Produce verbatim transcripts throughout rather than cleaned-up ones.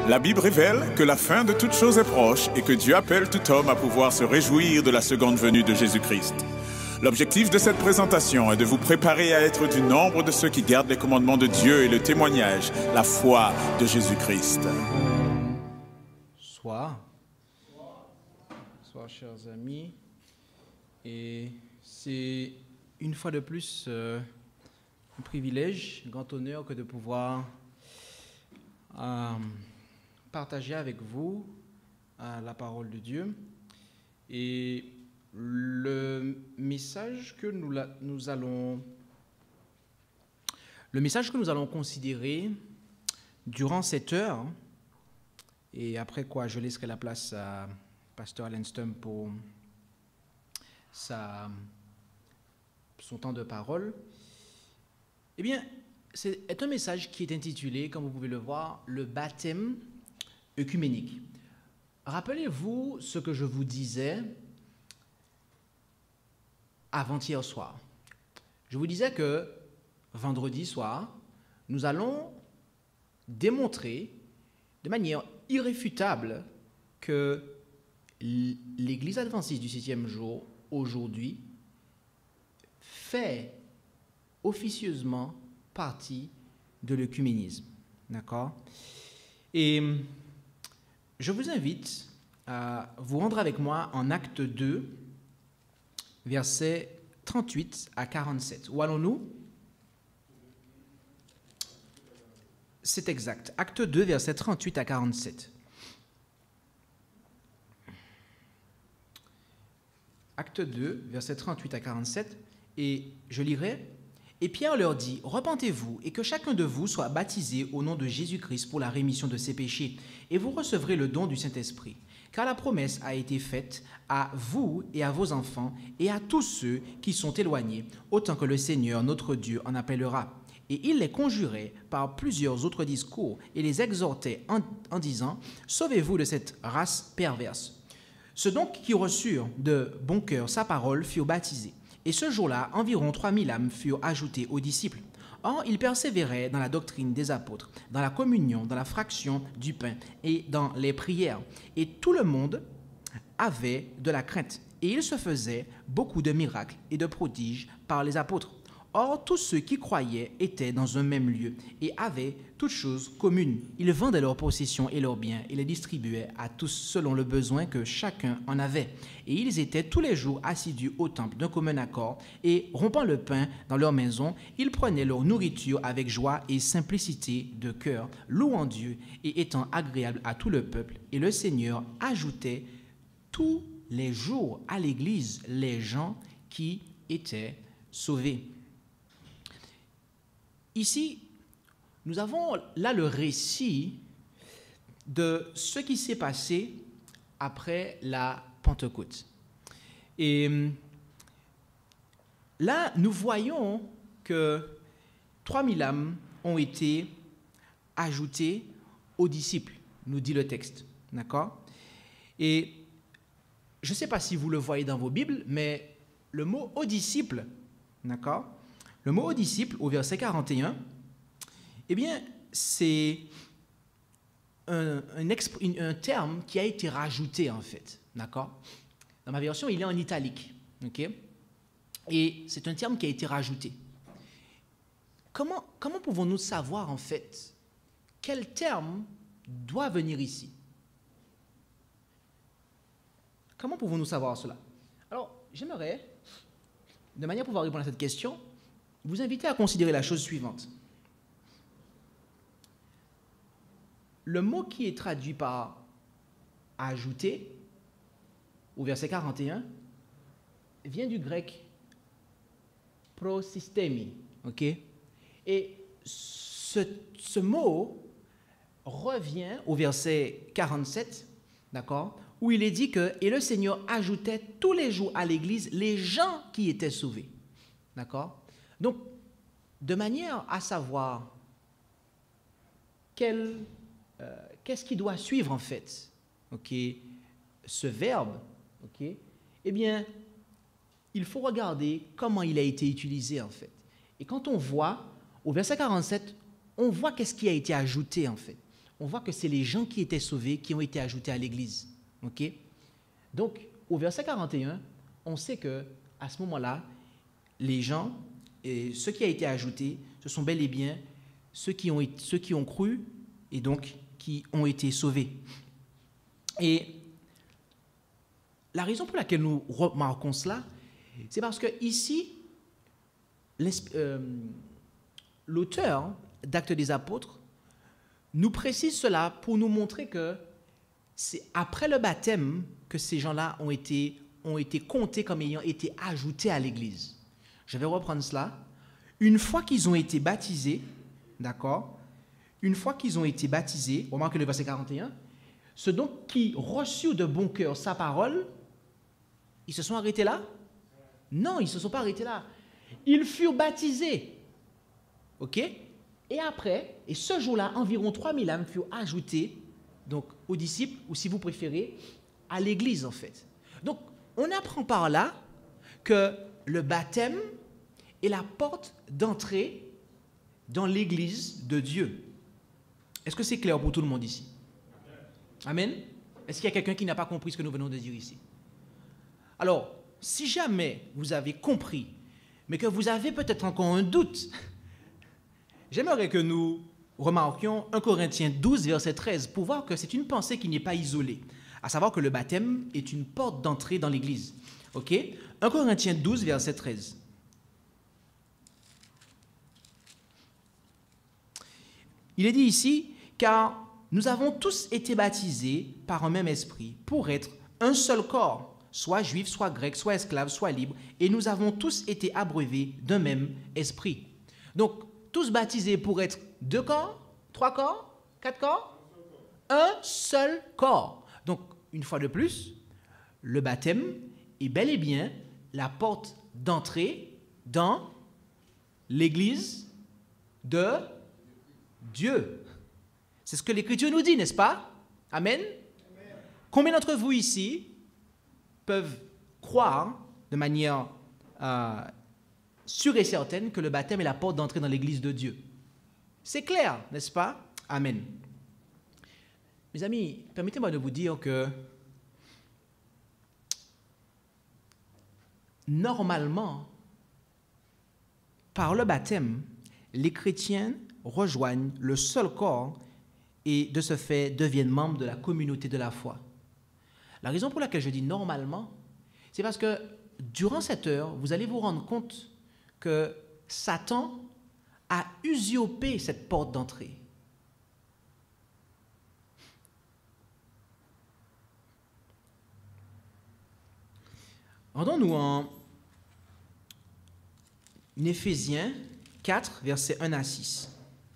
La Bible révèle que la fin de toute chose est proche et que Dieu appelle tout homme à pouvoir se réjouir de la seconde venue de Jésus-Christ. L'objectif de cette présentation est de vous préparer à être du nombre de ceux qui gardent les commandements de Dieu et le témoignage, la foi de Jésus-Christ. Soir. Soir, chers amis. Et c'est une fois de plus euh, un privilège, un grand honneur que de pouvoir euh, partager avec vous euh, la parole de Dieu. Et le message que nous, la, nous allons le message que nous allons considérer durant cette heure, et après quoi je laisserai la place à Pasteur Lenstum pour sa, son temps de parole, eh bien, c'est un message qui est intitulé, comme vous pouvez le voir, le baptême œcuménique. Rappelez-vous ce que je vous disais avant-hier soir. Je vous disais que vendredi soir, nous allons démontrer de manière irréfutable que l'Église adventiste du septième jour, aujourd'hui, fait officieusement partie de l'œcuménisme. D'accord? Et je vous invite à vous rendre avec moi en Acte deux, versets trente-huit à quarante-sept. Où allons-nous? C'est exact. Acte deux, versets trente-huit à quarante-sept. Acte deux, versets trente-huit à quarante-sept, et je lirai. Et Pierre leur dit, « Repentez-vous, et que chacun de vous soit baptisé au nom de Jésus-Christ pour la rémission de ses péchés, et vous recevrez le don du Saint-Esprit. Car la promesse a été faite à vous et à vos enfants, et à tous ceux qui sont éloignés, autant que le Seigneur, notre Dieu, en appellera. » Et il les conjurait par plusieurs autres discours, et les exhortait en, en disant, « Sauvez-vous de cette race perverse. » Ceux donc qui reçurent de bon cœur sa parole furent baptisés. Et ce jour-là, environ trois mille âmes furent ajoutées aux disciples. Or, ils persévéraient dans la doctrine des apôtres, dans la communion, dans la fraction du pain et dans les prières. Et tout le monde avait de la crainte. Et il se faisait beaucoup de miracles et de prodiges par les apôtres. Or, tous ceux qui croyaient étaient dans un même lieu et avaient toutes choses communes. Ils vendaient leurs possessions et leurs biens et les distribuaient à tous selon le besoin que chacun en avait. Et ils étaient tous les jours assidus au temple d'un commun accord et, rompant le pain dans leur maison, ils prenaient leur nourriture avec joie et simplicité de cœur, louant Dieu et étant agréables à tout le peuple. Et le Seigneur ajoutait tous les jours à l'Église les gens qui étaient sauvés. Ici, nous avons là le récit de ce qui s'est passé après la Pentecôte. Et là, nous voyons que trois mille âmes ont été ajoutées aux disciples, nous dit le texte. D'accord? Et je ne sais pas si vous le voyez dans vos Bibles, mais le mot « aux disciples », d'accord? Le mot « aux disciples » au verset quarante et un, eh bien, c'est un, un, un terme qui a été rajouté, en fait. D'accord? Dans ma version, il est en italique. OK? Et c'est un terme qui a été rajouté. Comment, comment pouvons-nous savoir, en fait, quel terme doit venir ici? Comment pouvons-nous savoir cela? Alors, j'aimerais, de manière à pouvoir répondre à cette question, vous inviter à considérer la chose suivante. Le mot qui est traduit par « ajouter » au verset quarante et un vient du grec « prosystemi ». Okay? Et ce, ce mot revient au verset quarante-sept, d'accord, où il est dit que « Et le Seigneur ajoutait tous les jours à l'Église les gens qui étaient sauvés ». D'accord? Donc, de manière à savoir quel, euh, qu'est-ce qui doit suivre en fait, okay, ce verbe, okay, eh bien, il faut regarder comment il a été utilisé en fait. Et quand on voit, au verset quarante-sept, on voit qu'est-ce qui a été ajouté en fait. on voit que c'est les gens qui étaient sauvés qui ont été ajoutés à l'Église. Okay? Donc, au verset quarante et un, on sait que à ce moment-là, les gens, et ceux qui ont été ajoutés, ce sont bel et bien ceux qui ont, ceux qui ont cru et donc qui ont été sauvés. Et la raison pour laquelle nous remarquons cela, c'est parce que ici, euh, l'auteur d'Actes des Apôtres nous précise cela pour nous montrer que c'est après le baptême que ces gens-là ont été, ont été comptés comme ayant été ajoutés à l'Église. Je vais reprendre cela. Une fois qu'ils ont été baptisés, d'accord, une fois qu'ils ont été baptisés, remarquez le verset quarante et un, ceux donc qui reçurent de bon cœur sa parole, ils se sont arrêtés là? Non, ils ne se sont pas arrêtés là. Ils furent baptisés. OK? Et après, et ce jour-là, environ trois mille âmes furent ajoutées donc, aux disciples, ou si vous préférez, à l'Église en fait. Donc, on apprend par là que le baptême est la porte d'entrée dans l'Église de Dieu. Est-ce que c'est clair pour tout le monde ici? Amen. Est-ce qu'il y a quelqu'un qui n'a pas compris ce que nous venons de dire ici? Alors, si jamais vous avez compris, mais que vous avez peut-être encore un doute, j'aimerais que nous remarquions un Corinthiens douze, verset treize, pour voir que c'est une pensée qui n'est pas isolée, à savoir que le baptême est une porte d'entrée dans l'Église. OK? un Corinthiens douze, verset treize. Il est dit ici, car nous avons tous été baptisés par un même esprit pour être un seul corps, soit juif, soit grec, soit esclave, soit libre, et nous avons tous été abreuvés d'un même esprit. Donc, tous baptisés pour être deux corps, trois corps, quatre corps, un seul corps. Donc, une fois de plus, le baptême est bel et bien la porte d'entrée dans l'Église de Dieu. C'est ce que l'Écriture nous dit, n'est-ce pas? Amen. Amen. Combien d'entre vous ici peuvent croire de manière euh, sûre et certaine que le baptême est la porte d'entrée dans l'Église de Dieu? C'est clair, n'est-ce pas? Amen. Mes amis, permettez-moi de vous dire que normalement, par le baptême, les chrétiens rejoignent le seul corps et de ce fait deviennent membres de la communauté de la foi. La raison pour laquelle je dis normalement, c'est parce que durant cette heure, vous allez vous rendre compte que Satan a usurpé cette porte d'entrée. Rendons-nous en Éphésiens quatre, versets un à six.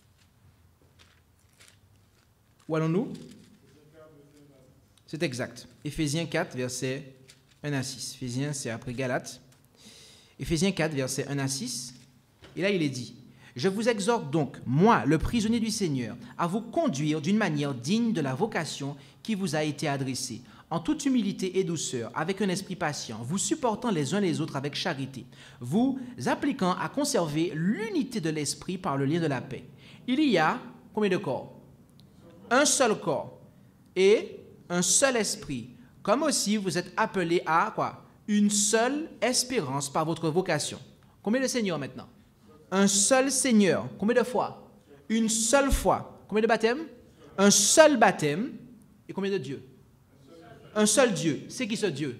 Où allons-nous? C'est exact. Éphésiens quatre, versets un à six. Éphésiens, c'est après Galates. Éphésiens quatre, versets un à six. Et là, il est dit, « Je vous exhorte donc, moi, le prisonnier du Seigneur, à vous conduire d'une manière digne de la vocation qui vous a été adressée, en toute humilité et douceur, avec un esprit patient, vous supportant les uns les autres avec charité, vous appliquant à conserver l'unité de l'esprit par le lien de la paix. Il y a combien de corps? Un seul corps et un seul esprit, comme aussi vous êtes appelés à quoi? Une seule espérance par votre vocation. Combien de Seigneur maintenant? Un seul Seigneur. Combien de fois? Une seule fois. Combien de baptêmes? Un seul baptême. Et combien de dieux? Un seul Dieu. C'est qui ce Dieu?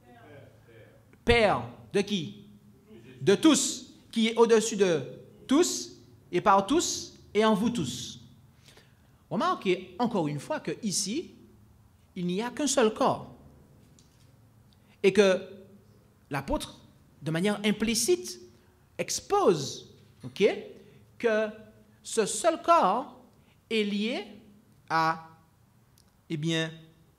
Père. De qui? De tous. Qui est au-dessus de tous et par tous et en vous tous. Remarquez encore une fois que ici, il n'y a qu'un seul corps. Et que l'apôtre, de manière implicite, expose, ok, que ce seul corps est lié à, eh bien,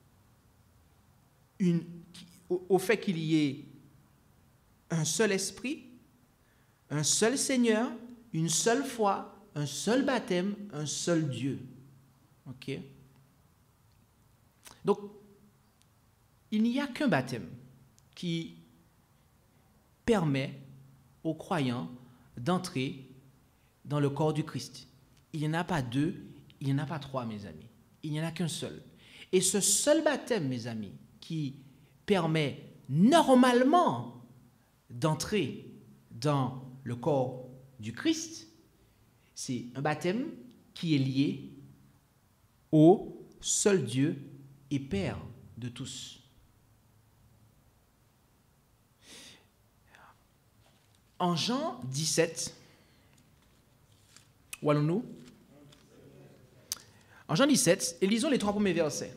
une, au, au fait qu'il y ait un seul esprit, un seul Seigneur, une seule foi, un seul baptême, un seul Dieu. Ok? Donc, il n'y a qu'un baptême qui permet aux croyants d'entrer dans le corps du Christ. Il n'y en a pas deux, il n'y en a pas trois, mes amis. Il n'y en a qu'un seul. Et ce seul baptême, mes amis, qui permet normalement d'entrer dans le corps du Christ, c'est un baptême qui est lié au seul Dieu et Père de tous. En Jean dix-sept, où allons-nous? En Jean dix-sept, et lisons les trois premiers versets.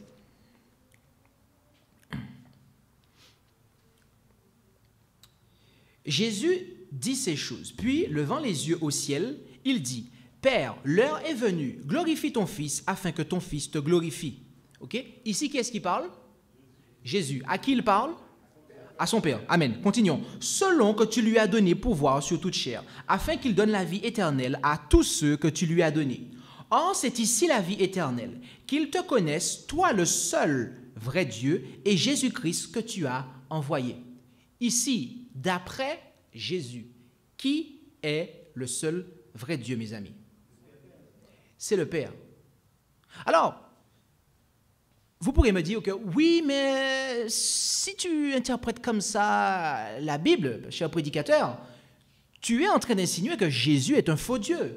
Jésus dit ces choses, puis, levant les yeux au ciel, il dit, « Père, l'heure est venue, glorifie ton Fils, afin que ton Fils te glorifie. » Ok? Ici, qui est-ce qui parle? Jésus. À qui il parle? À son Père. Amen. Continuons. « Selon que tu lui as donné pouvoir sur toute chair, afin qu'il donne la vie éternelle à tous ceux que tu lui as donnés. Or, c'est ici la vie éternelle, qu'ils te connaissent, toi le seul vrai Dieu, et Jésus-Christ que tu as envoyé. » Ici, d'après Jésus, qui est le seul vrai Dieu, mes amis? C'est le Père. Alors, vous pourrez me dire que oui, mais si tu interprètes comme ça la Bible, cher prédicateur, tu es en train d'insinuer que Jésus est un faux Dieu.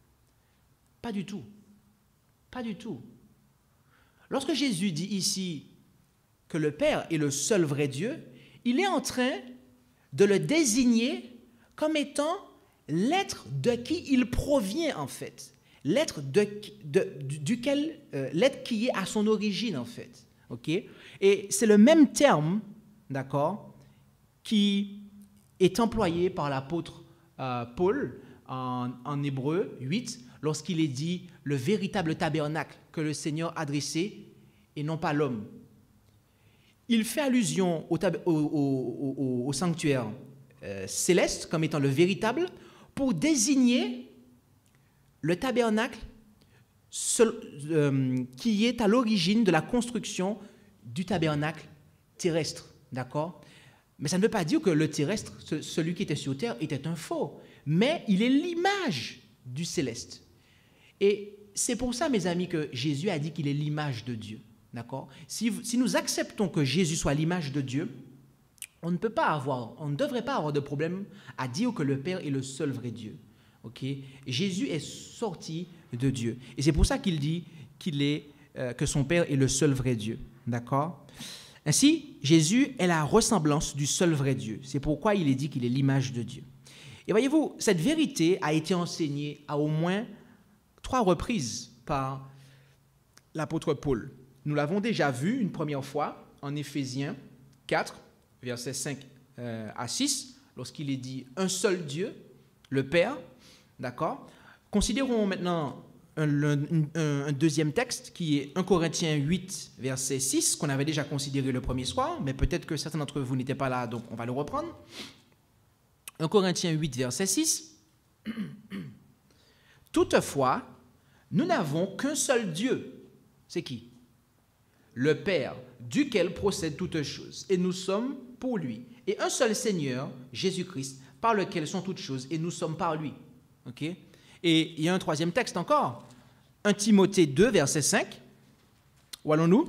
Pas du tout. Pas du tout. Lorsque Jésus dit ici que le Père est le seul vrai Dieu, il est en train de le désigner comme étant l'être de qui il provient en fait, l'être de, de, duquel, euh, l'être qui est à son origine en fait, ok? Et c'est le même terme, d'accord, qui est employé par l'apôtre euh, Paul en, en Hébreux huit, lorsqu'il est dit le véritable tabernacle que le Seigneur a dressé et non pas l'homme. Il fait allusion au, tab- au, au, au, au sanctuaire euh, céleste comme étant le véritable pour désigner le tabernacle seul, euh, qui est à l'origine de la construction du tabernacle terrestre. D'accord? Mais ça ne veut pas dire que le terrestre, ce, celui qui était sur terre, était un faux. Mais il est l'image du céleste. Et c'est pour ça, mes amis, que Jésus a dit qu'il est l'image de Dieu. D'accord? Si, si nous acceptons que Jésus soit l'image de Dieu, on ne peut pas avoir, on ne devrait pas avoir de problème à dire que le Père est le seul vrai Dieu. Okay? Jésus est sorti de Dieu. Et c'est pour ça qu'il dit qu'il est, euh, que son Père est le seul vrai Dieu. D'accord? Ainsi, Jésus est la ressemblance du seul vrai Dieu. C'est pourquoi il est dit qu'il est l'image de Dieu. Et voyez-vous, cette vérité a été enseignée à au moins trois reprises par l'apôtre Paul. Nous l'avons déjà vu une première fois en Éphésiens quatre, versets cinq à six, lorsqu'il est dit « un seul Dieu, le Père ». D'accord? Considérons maintenant un, un, un deuxième texte qui est un Corinthiens huit, verset six, qu'on avait déjà considéré le premier soir, mais peut-être que certains d'entre vous n'étaient pas là, donc on va le reprendre. un Corinthiens huit, verset six. « Toutefois, nous n'avons qu'un seul Dieu. » C'est qui? Le Père, duquel procèdent toutes choses, et nous sommes pour lui. Et un seul Seigneur, Jésus-Christ, par lequel sont toutes choses, et nous sommes par lui. Okay? Et il y a un troisième texte encore, un Timothée deux, verset cinq. Où allons-nous?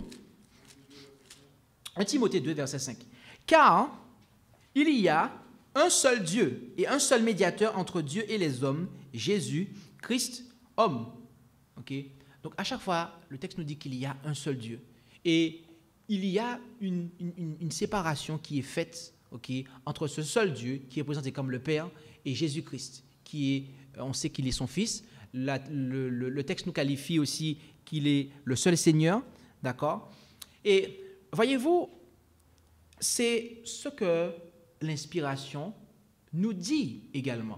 un Timothée deux, verset cinq. « Car il y a un seul Dieu et un seul médiateur entre Dieu et les hommes, Jésus-Christ, homme. » Okay? Donc à chaque fois, le texte nous dit qu'il y a un seul Dieu. Et il y a une, une, une séparation qui est faite, okay, entre ce seul Dieu, qui est présenté comme le Père, et Jésus-Christ, qui est, on sait qu'il est son Fils. La, le, le, le texte nous qualifie aussi qu'il est le seul Seigneur, d'accord? Et voyez-vous, c'est ce que l'inspiration nous dit également.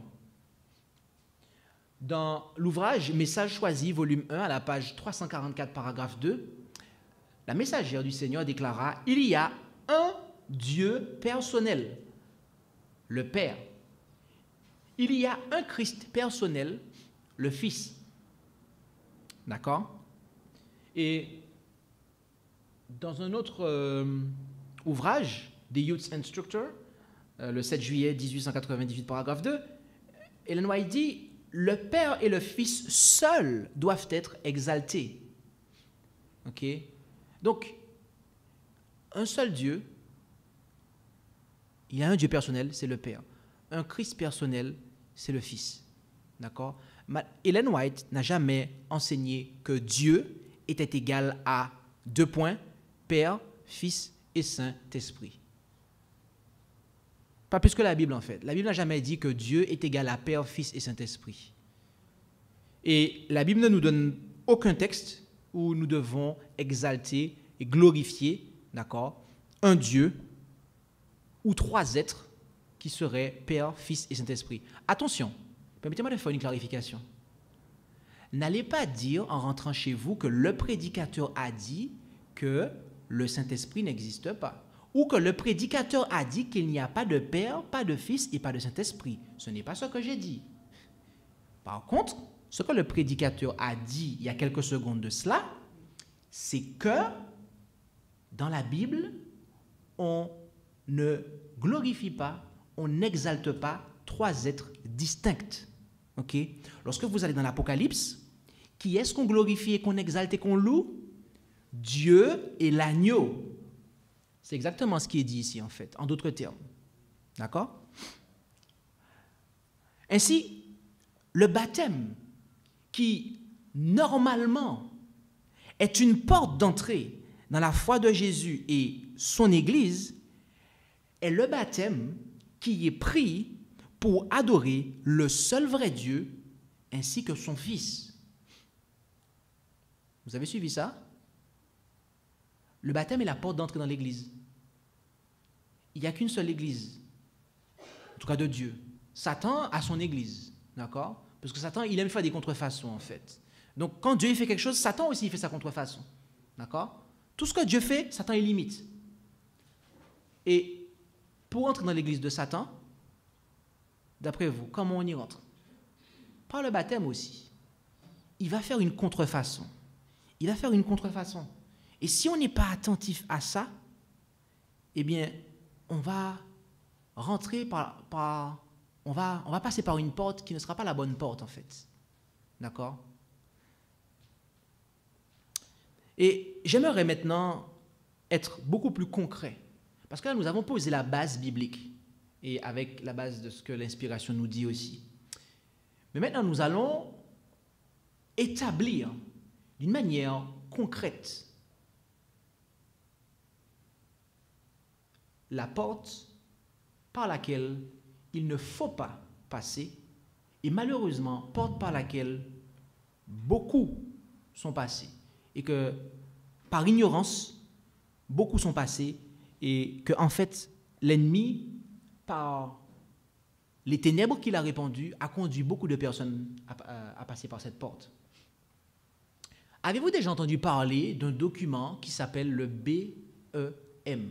Dans l'ouvrage Message choisi, volume un, à la page trois cent quarante-quatre, paragraphe deux, la messagère du Seigneur déclara « Il y a un Dieu personnel, le Père. Il y a un Christ personnel, le Fils. » D'accord? Et dans un autre euh, ouvrage, The Youth Instructor, euh, le sept juillet mille huit cent quatre-vingt-dix-huit, paragraphe deux, Ellen White dit « Le Père et le Fils seuls doivent être exaltés. Ok? Donc, un seul Dieu, il y a un Dieu personnel, c'est le Père. Un Christ personnel, c'est le Fils. D'accord? Ellen White n'a jamais enseigné que Dieu était égal à deux points, Père, Fils et Saint-Esprit. Pas plus que la Bible, en fait. La Bible n'a jamais dit que Dieu est égal à Père, Fils et Saint-Esprit. Et la Bible ne nous donne aucun texte où nous devons exalter et glorifier, d'accord, un Dieu ou trois êtres qui seraient Père, Fils et Saint-Esprit. Attention, permettez-moi de faire une clarification. N'allez pas dire en rentrant chez vous que le prédicateur a dit que le Saint-Esprit n'existe pas. Ou que le prédicateur a dit qu'il n'y a pas de Père, pas de Fils et pas de Saint-Esprit. Ce n'est pas ce que j'ai dit. Par contre, ce que le prédicateur a dit il y a quelques secondes de cela, c'est que dans la Bible, on ne glorifie pas, on n'exalte pas trois êtres distincts. Okay? Lorsque vous allez dans l'Apocalypse, qui est-ce qu'on glorifie et qu'on exalte et qu'on loue? Dieu et l'agneau. C'est exactement ce qui est dit ici, en fait, en d'autres termes. D'accord? Ainsi, le baptême, qui, normalement, est une porte d'entrée dans la foi de Jésus et son Église, est le baptême qui est pris pour adorer le seul vrai Dieu ainsi que son Fils. Vous avez suivi ça? Le baptême est la porte d'entrée dans l'Église. Il n'y a qu'une seule Église, en tout cas de Dieu. Satan a son Église, d'accord? Parce que Satan, il aime faire des contrefaçons, en fait. Donc, quand Dieu fait quelque chose, Satan aussi fait sa contrefaçon, d'accord? Tout ce que Dieu fait, Satan il limite. Et pour entrer dans l'Église de Satan, d'après vous, comment on y rentre? Par le baptême aussi. Il va faire une contrefaçon. Il va faire une contrefaçon. Et si on n'est pas attentif à ça, eh bien, on va rentrer par, par on va, on va passer par une porte qui ne sera pas la bonne porte, en fait. D'accord? Et j'aimerais maintenant être beaucoup plus concret. Parce que là, nous avons posé la base biblique. Et avec la base de ce que l'inspiration nous dit aussi. Mais maintenant, nous allons établir d'une manière concrète la porte par laquelle il ne faut pas passer, et malheureusement, porte par laquelle beaucoup sont passés, et que par ignorance, beaucoup sont passés, et que en fait, l'ennemi, par les ténèbres qu'il a répandues, a conduit beaucoup de personnes à, à, à passer par cette porte. Avez-vous déjà entendu parler d'un document qui s'appelle le B E M?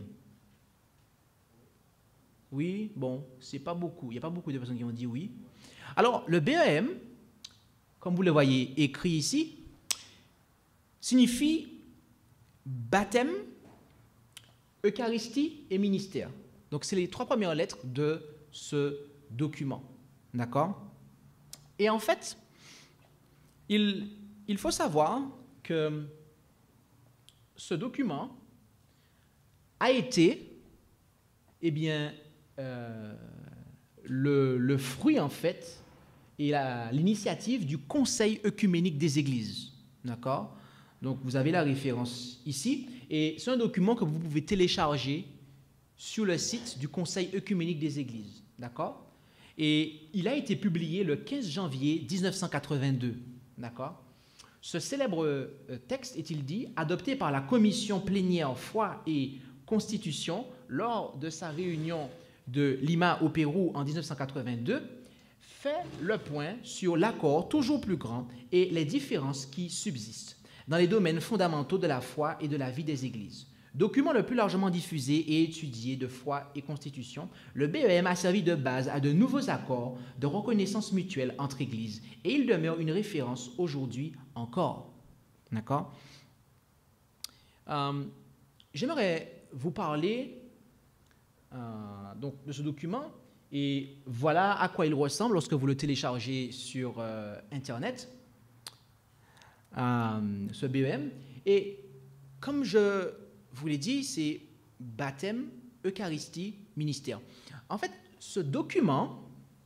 Oui, bon, c'est pas beaucoup. Il n'y a pas beaucoup de personnes qui ont dit oui. Alors, le B E M, comme vous le voyez écrit ici, signifie baptême, Eucharistie et ministère. Donc, c'est les trois premières lettres de ce document. D'accord? Et en fait, il, il faut savoir que ce document a été, eh bien, euh, le, le fruit, en fait, et l'initiative du Conseil œcuménique des Églises. D'accord? Donc, vous avez la référence ici. Et c'est un document que vous pouvez télécharger sur le site du Conseil œcuménique des Églises. D'accord? Et il a été publié le quinze janvier mille neuf cent quatre-vingt-deux. D'accord? Ce célèbre texte, est-il dit, adopté par la Commission plénière foi et constitution lors de sa réunion de Lima au Pérou en mille neuf cent quatre-vingt-deux, fait le point sur l'accord toujours plus grand et les différences qui subsistent dans les domaines fondamentaux de la foi et de la vie des églises. Document le plus largement diffusé et étudié de foi et constitution, le B E M a servi de base à de nouveaux accords de reconnaissance mutuelle entre églises et il demeure une référence aujourd'hui encore. D'accord? euh, J'aimerais vous parler euh, donc, de ce document et voilà à quoi il ressemble lorsque vous le téléchargez sur euh, Internet, euh, ce B E M. Et comme je vous l'ai dit, c'est baptême, Eucharistie, ministère. En fait, ce document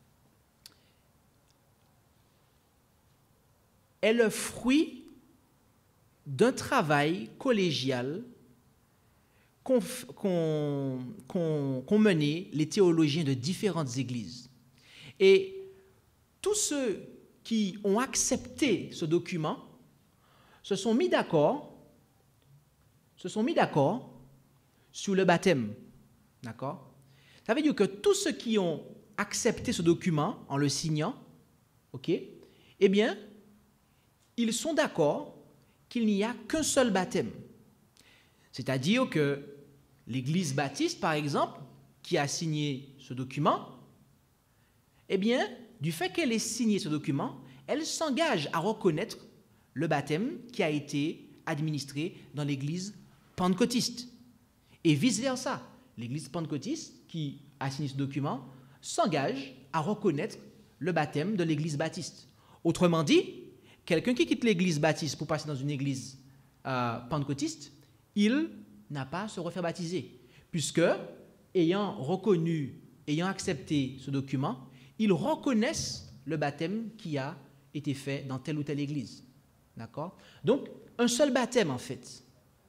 est le fruit d'un travail collégial qu'ont qu'ont- qu'ont- qu'ont mené les théologiens de différentes églises. Et tous ceux qui ont accepté ce document se sont mis d'accord, se sont mis d'accord sur le baptême. D'accord? Ça veut dire que tous ceux qui ont accepté ce document en le signant, ok, eh bien, ils sont d'accord qu'il n'y a qu'un seul baptême. C'est-à-dire que l'Église baptiste, par exemple, qui a signé ce document, eh bien, du fait qu'elle ait signé ce document, elle s'engage à reconnaître le baptême qui a été administré dans l'Église pentecôtiste. Et vice-versa, l'Église pentecôtiste qui a signé ce document s'engage à reconnaître le baptême de l'Église baptiste. Autrement dit, quelqu'un qui quitte l'Église baptiste pour passer dans une Église euh, pentecôtiste, il n'a pas à se refaire baptiser, puisque, ayant reconnu, ayant accepté ce document, ils reconnaissent le baptême qui a été fait dans telle ou telle Église. D'accord? Donc, un seul baptême, en fait.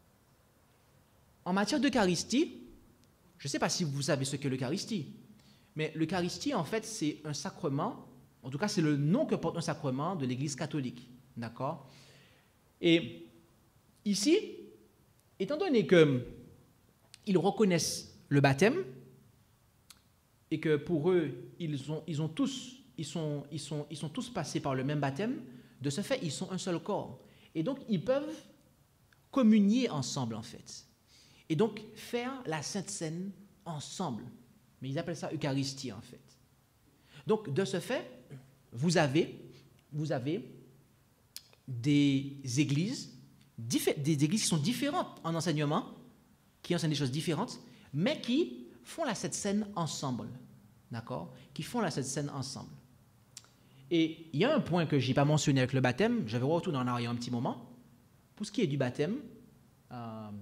En matière d'Eucharistie, je ne sais pas si vous savez ce qu'est l'Eucharistie, mais l'Eucharistie, en fait, c'est un sacrement, en tout cas, c'est le nom que porte un sacrement de l'Église catholique. D'accord? Et ici, étant donné qu'ils reconnaissent le baptême et que pour eux, ils, ont, ils, ont tous, ils, sont, ils, sont, ils sont tous passés par le même baptême, de ce fait, ils sont un seul corps. Et donc, ils peuvent communier ensemble, en fait. Et donc, faire la Sainte Seine ensemble. Mais ils appellent ça Eucharistie, en fait. Donc, de ce fait, vous avez, vous avez des églises, des églises qui sont différentes en enseignement, qui enseignent des choses différentes, mais qui font la Sainte Seine ensemble. D'accord? Qui font la Sainte Seine ensemble. Et il y a un point que je n'ai pas mentionné avec le baptême, je vais retourner en arrière un petit moment. Pour ce qui est du baptême, euh,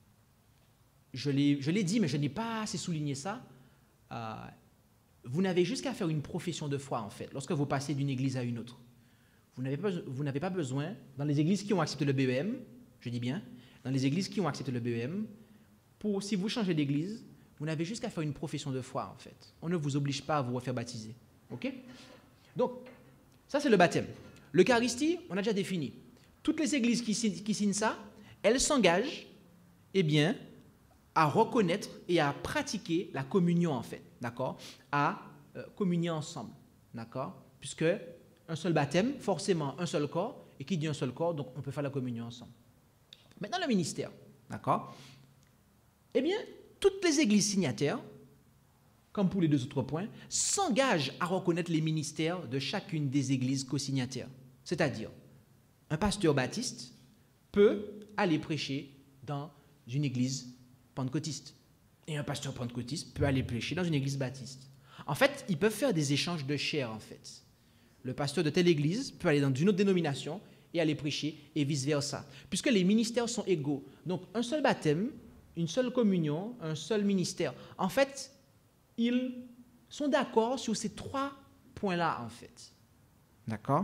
je l'ai dit, mais je n'ai pas assez souligné ça. Euh, vous n'avez juste qu'à faire une profession de foi, en fait, lorsque vous passez d'une église à une autre. Vous n'avez pas, vous n'avez pas besoin, dans les églises qui ont accepté le B E M, je dis bien, dans les églises qui ont accepté le B E M, pour, si vous changez d'église, vous n'avez juste qu'à faire une profession de foi, en fait. On ne vous oblige pas à vous refaire baptiser. OK? Donc, ça, c'est le baptême. L'Eucharistie, on a déjà défini. Toutes les églises qui signent, qui signent ça, elles s'engagent, eh bien, à reconnaître et à pratiquer la communion, en fait, d'accord? À euh, communier ensemble, d'accord? Puisque un seul baptême, forcément un seul corps, et qui dit un seul corps, donc on peut faire la communion ensemble. Maintenant, le ministère, d'accord? Eh bien, toutes les églises signataires, comme pour les deux autres points, s'engagent à reconnaître les ministères de chacune des églises co-signataires. C'est-à-dire, un pasteur baptiste peut aller prêcher dans une église pentecôtiste. Et un pasteur pentecôtiste peut aller prêcher dans une église baptiste. En fait, ils peuvent faire des échanges de chair, en fait. Le pasteur de telle église peut aller dans une autre dénomination et aller prêcher, et vice-versa. Puisque les ministères sont égaux. Donc, un seul baptême, une seule communion, un seul ministère. En fait, ils sont d'accord sur ces trois points-là, en fait. D'accord?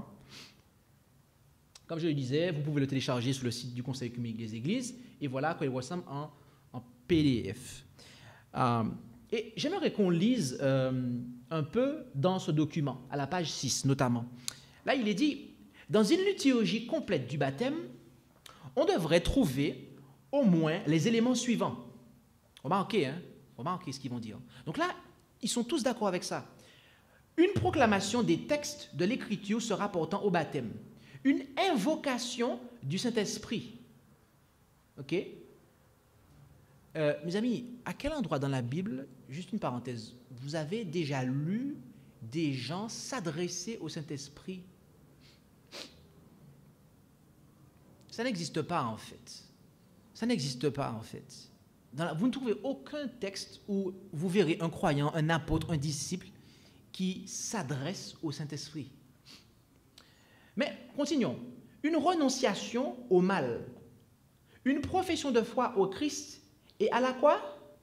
Comme je le disais, vous pouvez le télécharger sur le site du Conseil œcuménique des Églises, et voilà à quoi il ressemble en, en P D F. Euh, et j'aimerais qu'on lise euh, un peu dans ce document, à la page six notamment. Là, il est dit, dans une liturgie complète du baptême, on devrait trouver au moins les éléments suivants. Remarquez, hein? Remarquez ce qu'ils vont dire. Donc là, ils sont tous d'accord avec ça. Une proclamation des textes de l'Écriture se rapportant au baptême. Une invocation du Saint-Esprit. OK? Euh, mes amis, à quel endroit dans la Bible, juste une parenthèse, vous avez déjà lu des gens s'adresser au Saint-Esprit? Ça n'existe pas, en fait. Ça n'existe pas, en fait. Dans la, vous ne trouvez aucun texte où vous verrez un croyant, un apôtre, un disciple qui s'adresse au Saint-Esprit. Mais continuons. Une renonciation au mal, Une profession de foi au Christ et à la quoi?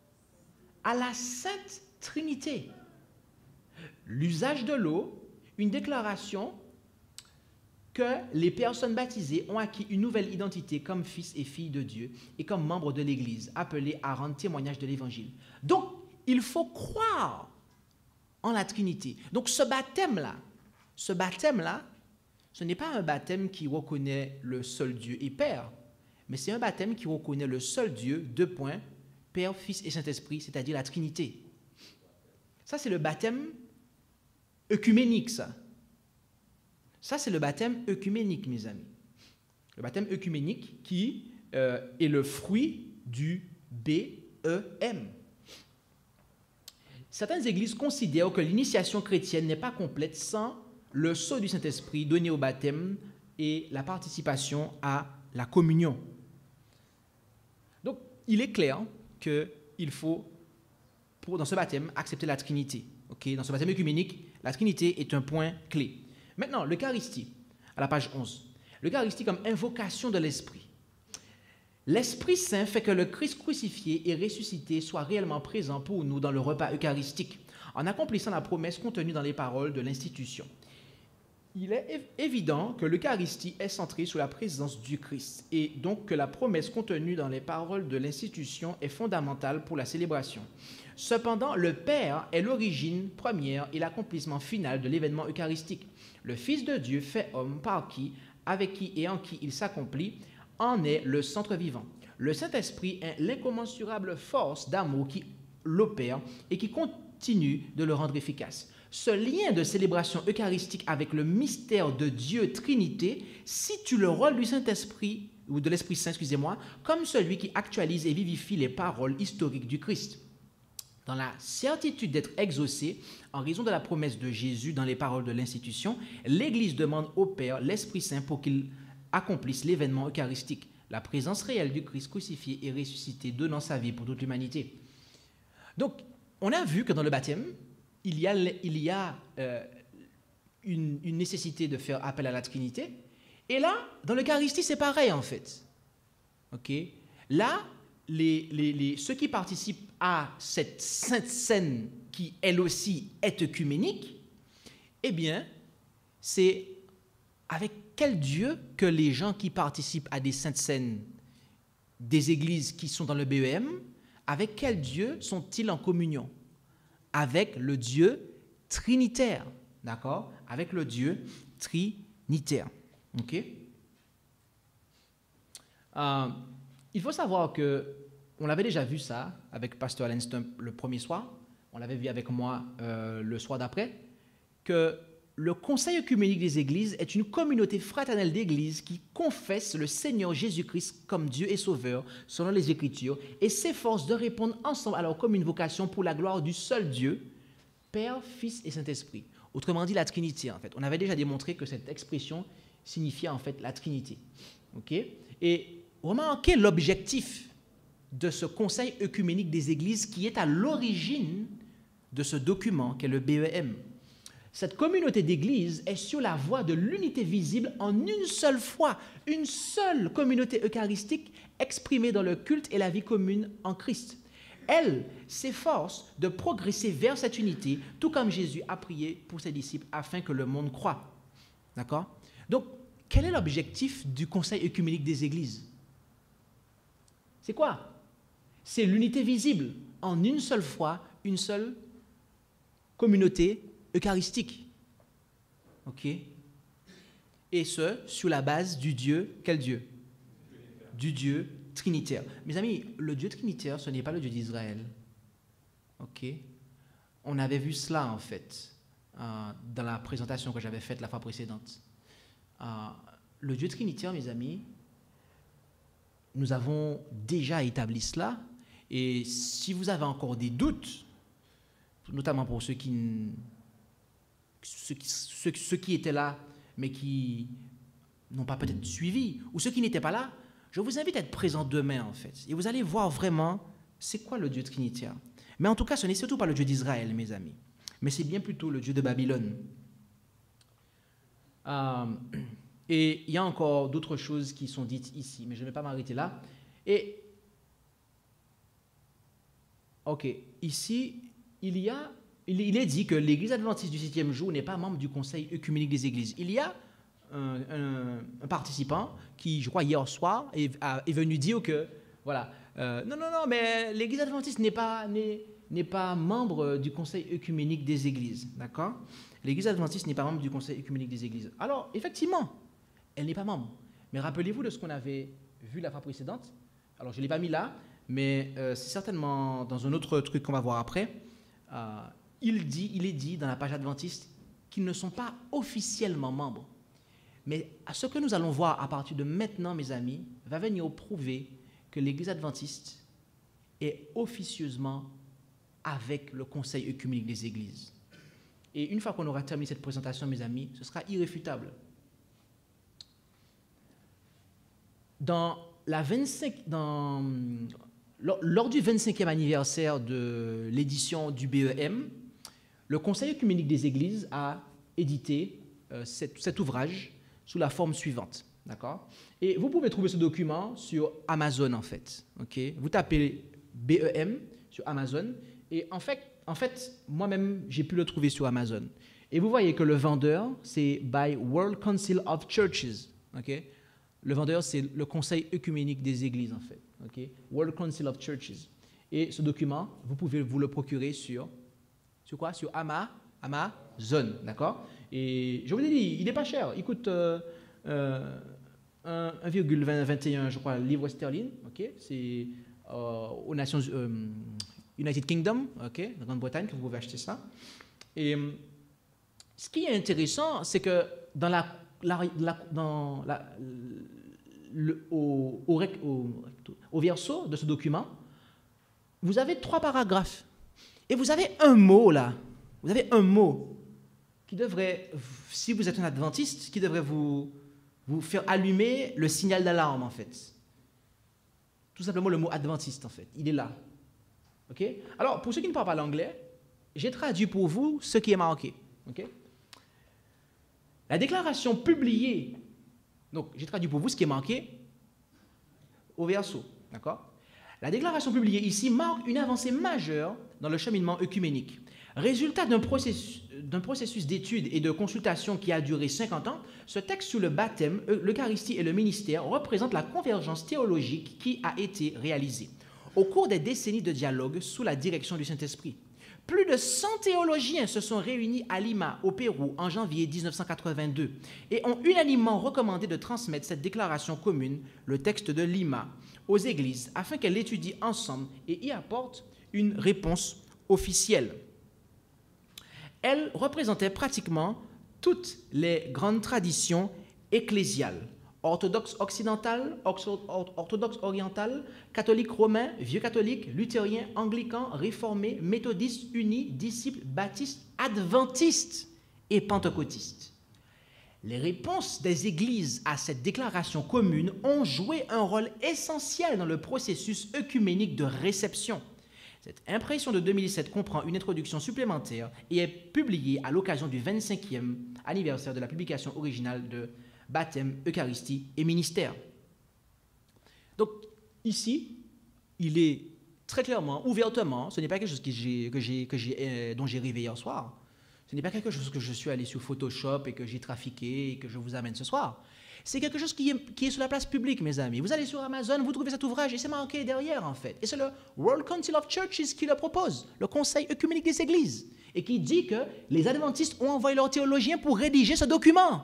À la Sainte Trinité. L'usage de l'eau, une déclaration que les personnes baptisées ont acquis une nouvelle identité comme fils et filles de Dieu et comme membres de l'Église, appelés à rendre témoignage de l'Évangile. Donc, il faut croire en la Trinité. Donc, ce baptême-là, ce baptême-là, ce n'est pas un baptême qui reconnaît le seul Dieu et Père, mais c'est un baptême qui reconnaît le seul Dieu, deux points, Père, Fils et Saint-Esprit, c'est-à-dire la Trinité. Ça, c'est le baptême œcuménique, ça. Ça, c'est le baptême œcuménique, mes amis. Le baptême œcuménique qui euh, est le fruit du B E M. Certaines églises considèrent que l'initiation chrétienne n'est pas complète sans le sceau du Saint-Esprit donné au baptême et la participation à la communion. Donc, il est clair qu'il faut, pour, dans ce baptême, accepter la Trinité. Okay? Dans ce baptême œcuménique, la Trinité est un point clé. Maintenant, l'Eucharistie, à la page onze. L'Eucharistie comme invocation de l'Esprit. L'Esprit Saint fait que le Christ crucifié et ressuscité soit réellement présent pour nous dans le repas eucharistique, en accomplissant la promesse contenue dans les paroles de l'institution. Il est évident que l'Eucharistie est centrée sur la présence du Christ, et donc que la promesse contenue dans les paroles de l'institution est fondamentale pour la célébration. Cependant, le Père est l'origine première et l'accomplissement final de l'événement eucharistique. Le Fils de Dieu fait homme par qui, avec qui et en qui il s'accomplit, en est le centre vivant. Le Saint-Esprit est l'incommensurable force d'amour qui l'opère et qui continue de le rendre efficace. Ce lien de célébration eucharistique avec le mystère de Dieu Trinité situe le rôle du Saint-Esprit, ou de l'Esprit Saint, excusez-moi, comme celui qui actualise et vivifie les paroles historiques du Christ. Dans la certitude d'être exaucé, en raison de la promesse de Jésus dans les paroles de l'institution, l'Église demande au Père l'Esprit Saint pour qu'il accomplisse l'événement eucharistique, la présence réelle du Christ crucifié et ressuscité donnant sa vie pour toute l'humanité. Donc, on a vu que dans le baptême, il y a, il y a euh, une, une nécessité de faire appel à la Trinité. Et là, dans l'Eucharistie, c'est pareil en fait. Okay? Là, les, les, les, ceux qui participent à cette sainte scène qui, elle aussi, est œcuménique, eh bien, c'est avec quel Dieu que les gens qui participent à des saintes scènes des églises qui sont dans le B E M, avec quel Dieu sont-ils en communion? Avec le Dieu trinitaire, d'accord? Avec le Dieu trinitaire, ok? Euh, il faut savoir que on l'avait déjà vu ça avec Pasteur Allen Stump le premier soir, on l'avait vu avec moi euh, le soir d'après, que le Conseil œcuménique des Églises est une communauté fraternelle d'Églises qui confesse le Seigneur Jésus-Christ comme Dieu et Sauveur, selon les Écritures, et s'efforce de répondre ensemble à leur commune vocation pour la gloire du seul Dieu, Père, Fils et Saint-Esprit. Autrement dit, la Trinité, en fait. On avait déjà démontré que cette expression signifiait en fait la Trinité. Okay? Et remarquez l'objectif de ce Conseil œcuménique des Églises qui est à l'origine de ce document qu'est le B E M. Cette communauté d'églises est sur la voie de l'unité visible en une seule foi, une seule communauté eucharistique exprimée dans le culte et la vie commune en Christ. Elle s'efforce de progresser vers cette unité, tout comme Jésus a prié pour ses disciples afin que le monde croie. D'accord? Donc, quel est l'objectif du Conseil œcuménique des Églises? C'est quoi? C'est l'unité visible en une seule foi, une seule communauté eucharistique. Ok? Et ce, sur la base du Dieu, quel Dieu? Du Dieu trinitaire. Mes amis, le Dieu trinitaire, ce n'est pas le Dieu d'Israël. Ok? On avait vu cela, en fait, euh, dans la présentation que j'avais faite la fois précédente. Euh, le Dieu trinitaire, mes amis, nous avons déjà établi cela, et si vous avez encore des doutes, notamment pour ceux qui, ceux qui, ceux, ceux qui étaient là, mais qui n'ont pas peut-être suivi, ou ceux qui n'étaient pas là, je vous invite à être présents demain, en fait. Et vous allez voir vraiment, c'est quoi le Dieu trinitaire. Mais en tout cas, ce n'est surtout pas le Dieu d'Israël, mes amis, mais c'est bien plutôt le Dieu de Babylone. Euh, et il y a encore d'autres choses qui sont dites ici, mais je ne vais pas m'arrêter là. Et, ok, ici, il y a, il, il est dit que l'Église adventiste du septième jour n'est pas membre du Conseil œcuménique des Églises. Il y a un, un, un participant qui, je crois, hier soir, est, a, est venu dire que, voilà, euh, non, non, non, mais l'Église adventiste n'est pas, n'est, n'est pas membre du Conseil œcuménique des Églises, d'accord? L'Église adventiste n'est pas membre du Conseil œcuménique des Églises. Alors, effectivement, elle n'est pas membre. Mais rappelez-vous de ce qu'on avait vu la fois précédente. Alors, je ne l'ai pas mis là, mais euh, c'est certainement dans un autre truc qu'on va voir après. Euh, il, dit, il est dit dans la page adventiste qu'ils ne sont pas officiellement membres. Mais à ce que nous allons voir à partir de maintenant, mes amis, va venir prouver que l'Église adventiste est officieusement avec le Conseil œcuménique des Églises. Et une fois qu'on aura terminé cette présentation, mes amis, ce sera irréfutable. Dans la vingt-cinq, dans, lors, lors du vingt-cinquième anniversaire de l'édition du B E M, le Conseil œcuménique des Églises a édité euh, cet, cet ouvrage sous la forme suivante. D'accord? Et vous pouvez trouver ce document sur Amazon, en fait. Okay? Vous tapez B E M sur Amazon, et en fait, en fait moi-même, j'ai pu le trouver sur Amazon. Et vous voyez que le vendeur, c'est by World Council of Churches. Okay? Le vendeur, c'est le Conseil œcuménique des Églises, en fait. Okay? World Council of Churches. Et ce document, vous pouvez vous le procurer sur, sur quoi? Sur Ama, Amazon, d'accord? Et je vous ai dit, il n'est pas cher. Il coûte euh, euh, un virgule vingt et un, je crois, livres sterling. Okay? C'est euh, aux Nations euh, United Kingdom, okay? La Grande-Bretagne, que vous pouvez acheter ça. Et ce qui est intéressant, c'est que dans la La, la, dans la, le, au, au, au, au verso de ce document, vous avez trois paragraphes. Et vous avez un mot là. Vous avez un mot qui devrait, si vous êtes un adventiste, qui devrait vous, vous faire allumer le signal d'alarme, en fait. Tout simplement le mot adventiste, en fait. Il est là. OK? Alors, pour ceux qui ne parlent pas l'anglais, j'ai traduit pour vous ce qui est marqué. OK? La déclaration publiée, donc j'ai traduit pour vous ce qui est marqué au verso, d'accord? La déclaration publiée ici marque une avancée majeure dans le cheminement œcuménique. Résultat d'un processus, d'un processus d'étude et de consultation qui a duré cinquante ans, ce texte sur le baptême, l'Eucharistie et le ministère représente la convergence théologique qui a été réalisée au cours des décennies de dialogue sous la direction du Saint-Esprit. Plus de cent théologiens se sont réunis à Lima, au Pérou, en janvier mille neuf cent quatre-vingt-deux et ont unanimement recommandé de transmettre cette déclaration commune, le texte de Lima, aux églises afin qu'elles l'étudient ensemble et y apportent une réponse officielle. Elle représentait pratiquement toutes les grandes traditions ecclésiales, orthodoxe occidental, orthodoxe oriental, catholique romain, vieux catholique, luthérien, anglican, réformé, méthodiste, uni, disciple, baptiste, adventiste et pentecôtiste. Les réponses des églises à cette déclaration commune ont joué un rôle essentiel dans le processus œcuménique de réception. Cette impression de deux mille sept comprend une introduction supplémentaire et est publiée à l'occasion du vingt-cinquième anniversaire de la publication originale de Baptême, Eucharistie et ministère. Donc, ici, il est très clairement, ouvertement, ce n'est pas quelque chose que j'ai, que j'ai, que j'ai, euh, dont j'ai rêvé hier soir. Ce n'est pas quelque chose que je suis allé sur Photoshop et que j'ai trafiqué et que je vous amène ce soir. C'est quelque chose qui est, qui est sur la place publique, mes amis. Vous allez sur Amazon, vous trouvez cet ouvrage et c'est marqué derrière, en fait. Et c'est le World Council of Churches qui le propose, le Conseil œcuménique des Églises, et qui dit que les adventistes ont envoyé leurs théologiens pour rédiger ce document.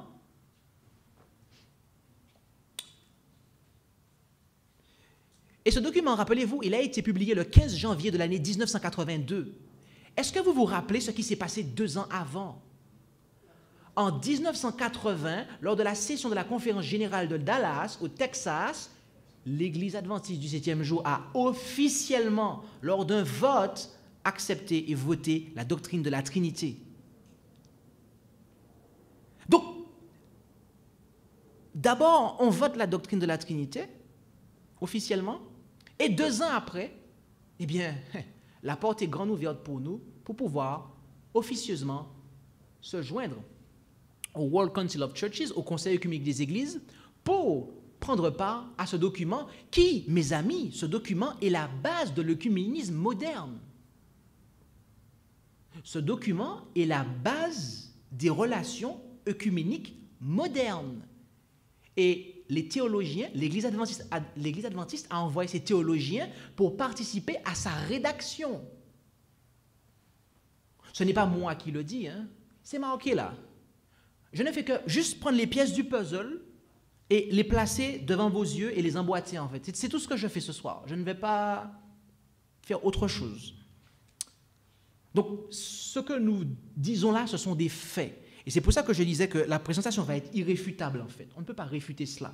Et ce document, rappelez-vous, il a été publié le quinze janvier de l'année mille neuf cent quatre-vingt-deux. Est-ce que vous vous rappelez ce qui s'est passé deux ans avant? En mille neuf cent quatre-vingts, lors de la session de la conférence générale de Dallas, au Texas, l'Église adventiste du septième jour a officiellement, lors d'un vote, accepté et voté la doctrine de la Trinité. Donc, d'abord, on vote la doctrine de la Trinité, officiellement, et deux ans après, eh bien, la porte est grande ouverte pour nous pour pouvoir officieusement se joindre au World Council of Churches, au Conseil œcuménique des Églises, pour prendre part à ce document qui, mes amis, ce document est la base de l'œcuménisme moderne. Ce document est la base des relations œcuméniques modernes. Et les théologiens, l'Église adventiste, l'Église adventiste a envoyé ses théologiens pour participer à sa rédaction. Ce n'est pas moi qui le dis, hein. C'est marqué là. Je ne fais que juste prendre les pièces du puzzle et les placer devant vos yeux et les emboîter en fait. C'est tout ce que je fais ce soir. Je ne vais pas faire autre chose. Donc, ce que nous disons là, ce sont des faits. Et c'est pour ça que je disais que la présentation va être irréfutable en fait. On ne peut pas réfuter cela.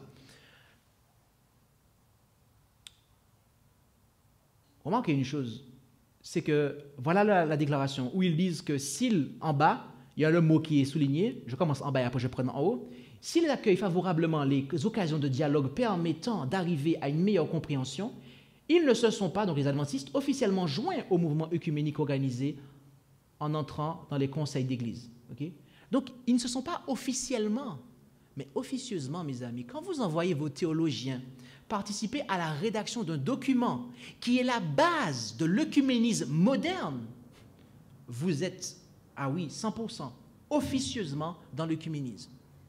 Remarquez une chose, c'est que voilà la, la déclaration où ils disent que s'il, en bas, il y a le mot qui est souligné, je commence en bas et après je prends en haut, s'ils accueillent favorablement les occasions de dialogue permettant d'arriver à une meilleure compréhension, ils ne se sont pas, donc les adventistes, officiellement joints au mouvement œcuménique organisé en entrant dans les conseils d'église. Okay? Donc, ils ne se sont pas officiellement, mais officieusement, mes amis, quand vous envoyez vos théologiens participer à la rédaction d'un document qui est la base de l'œcuménisme moderne, vous êtes, ah oui, cent pour cent, officieusement dans l'œcuménisme.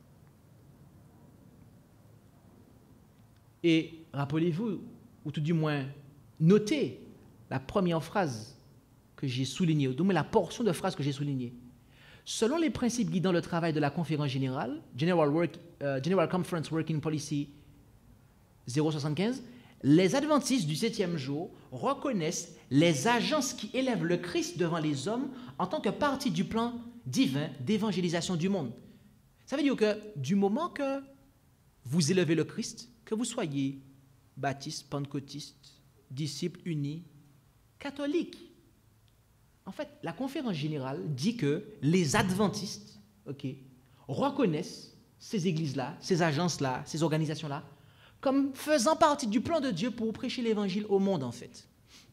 Et rappelez-vous, ou tout du moins, notez la première phrase que j'ai soulignée, ou du moins la portion de phrase que j'ai soulignée. Selon les principes guidant le travail de la conférence générale, General, Work, uh, General Conference Working Policy zéro soixante-quinze, les adventistes du septième jour reconnaissent les agences qui élèvent le Christ devant les hommes en tant que partie du plan divin d'évangélisation du monde. Ça veut dire que du moment que vous élevez le Christ, que vous soyez baptiste, pentecôtiste, disciple unis, catholique, en fait, la conférence générale dit que les adventistes, okay, reconnaissent ces églises-là, ces agences-là, ces organisations-là, comme faisant partie du plan de Dieu pour prêcher l'évangile au monde, en fait.